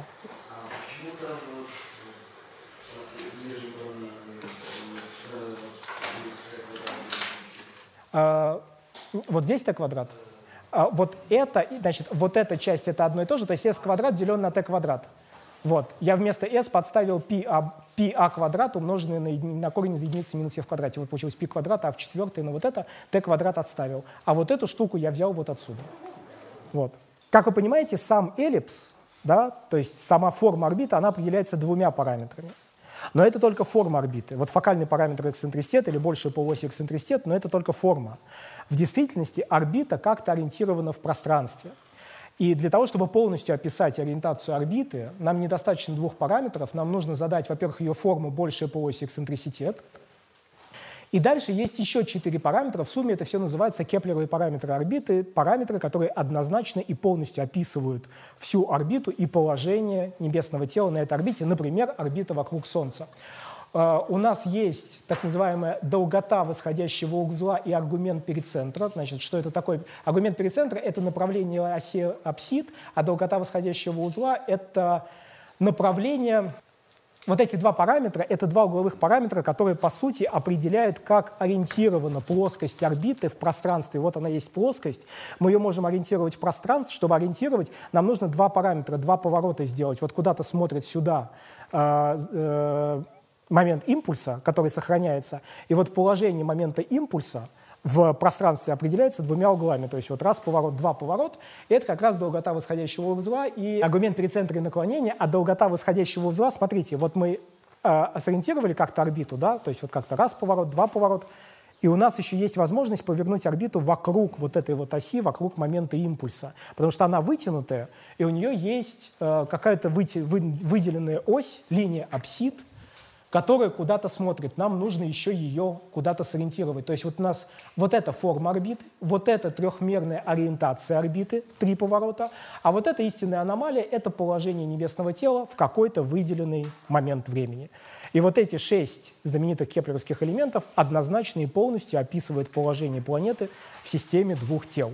А, вот здесь t квадрат. А, вот это, значит, вот эта часть это одно и то же, то есть s квадрат делен на t квадрат. Вот. Я вместо s подставил πa, πa квадрат, умноженный на, еди... на корень из единицы минус e в квадрате. Вот получилось π квадрат, а в четвертой на вот это t квадрат отставил. А вот эту штуку я взял вот отсюда. Вот. Как вы понимаете, сам эллипс, да, то есть сама форма орбиты, она определяется двумя параметрами. Но это только форма орбиты. Вот фокальный параметр эксцентриситет или большая полуось эксцентриситет, но это только форма. В действительности орбита как-то ориентирована в пространстве. И для того, чтобы полностью описать ориентацию орбиты, нам недостаточно двух параметров. Нам нужно задать, во-первых, ее форму большая полуось эксцентриситет. И дальше есть еще четыре параметра. В сумме это все называется кеплеровые параметры орбиты, параметры, которые однозначно и полностью описывают всю орбиту и положение небесного тела на этой орбите, например, орбита вокруг Солнца. Uh, у нас есть так называемая долгота восходящего узла и аргумент перицентра. Значит, что это такое? Аргумент перицентра — это направление оси апсид, а долгота восходящего узла — это направление... Вот эти два параметра — это два угловых параметра, которые, по сути, определяют, как ориентирована плоскость орбиты в пространстве. Вот она есть плоскость. Мы ее можем ориентировать в пространстве. Чтобы ориентировать, нам нужно два параметра, два поворота сделать. Вот куда-то смотрит сюда э, э, момент импульса, который сохраняется, и вот положение момента импульса в пространстве определяется двумя углами. То есть вот раз поворот, два поворот, и это как раз долгота восходящего узла и аргумент перицентра и наклонения. А долгота восходящего узла, смотрите, вот мы э, сориентировали как-то орбиту, да, то есть вот как-то раз поворот, два поворот, и у нас еще есть возможность повернуть орбиту вокруг вот этой вот оси, вокруг момента импульса, потому что она вытянутая, и у нее есть э, какая-то выте, вы, выделенная ось, линия апсид, которая куда-то смотрит. Нам нужно еще ее куда-то сориентировать. То есть вот у нас вот эта форма орбиты, вот эта трехмерная ориентация орбиты, три поворота, а вот эта истинная аномалия — это положение небесного тела в какой-то выделенный момент времени. И вот эти шесть знаменитых кеплеровских элементов однозначно и полностью описывают положение планеты в системе двух тел.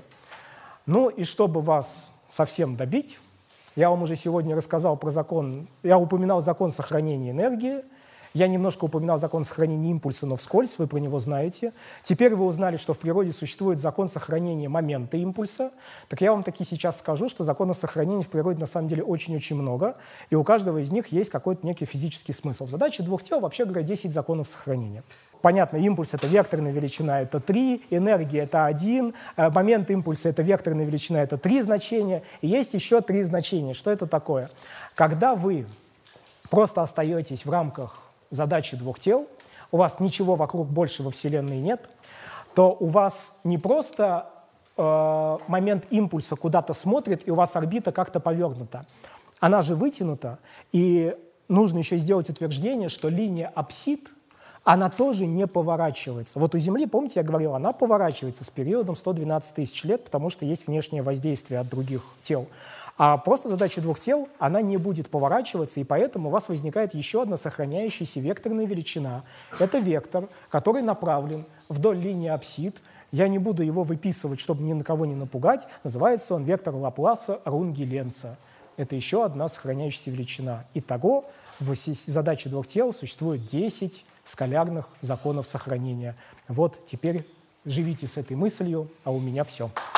Ну и чтобы вас совсем добить, я вам уже сегодня рассказал про закон, я упоминал закон сохранения энергии, я немножко упоминал закон сохранения импульса, но вскользь, вы про него знаете. Теперь вы узнали, что в природе существует закон сохранения момента импульса. Так я вам таки сейчас скажу, что законов сохранения в природе на самом деле очень-очень много, и у каждого из них есть какой-то некий физический смысл. В задаче двух тел, вообще говоря, десять законов сохранения. Понятно, импульс — это векторная величина, это три, энергия — это один, момент импульса — это векторная величина, это три значения, и есть еще три значения. Что это такое? Когда вы просто остаетесь в рамках задачи двух тел, у вас ничего вокруг больше во Вселенной нет, то у вас не просто э, момент импульса куда-то смотрит, и у вас орбита как-то повернута. Она же вытянута, и нужно еще сделать утверждение, что линия апсид, она тоже не поворачивается. Вот у Земли, помните, я говорил, она поворачивается с периодом сто двенадцать тысяч лет, потому что есть внешнее воздействие от других тел. А просто задача двух тел, она не будет поворачиваться, и поэтому у вас возникает еще одна сохраняющаяся векторная величина. Это вектор, который направлен вдоль линии апсид. Я не буду его выписывать, чтобы ни на кого не напугать. Называется он вектор Лапласа Рунгеленца. Это еще одна сохраняющаяся величина. Итого в задаче двух тел существует десять скалярных законов сохранения. Вот теперь живите с этой мыслью, а у меня все.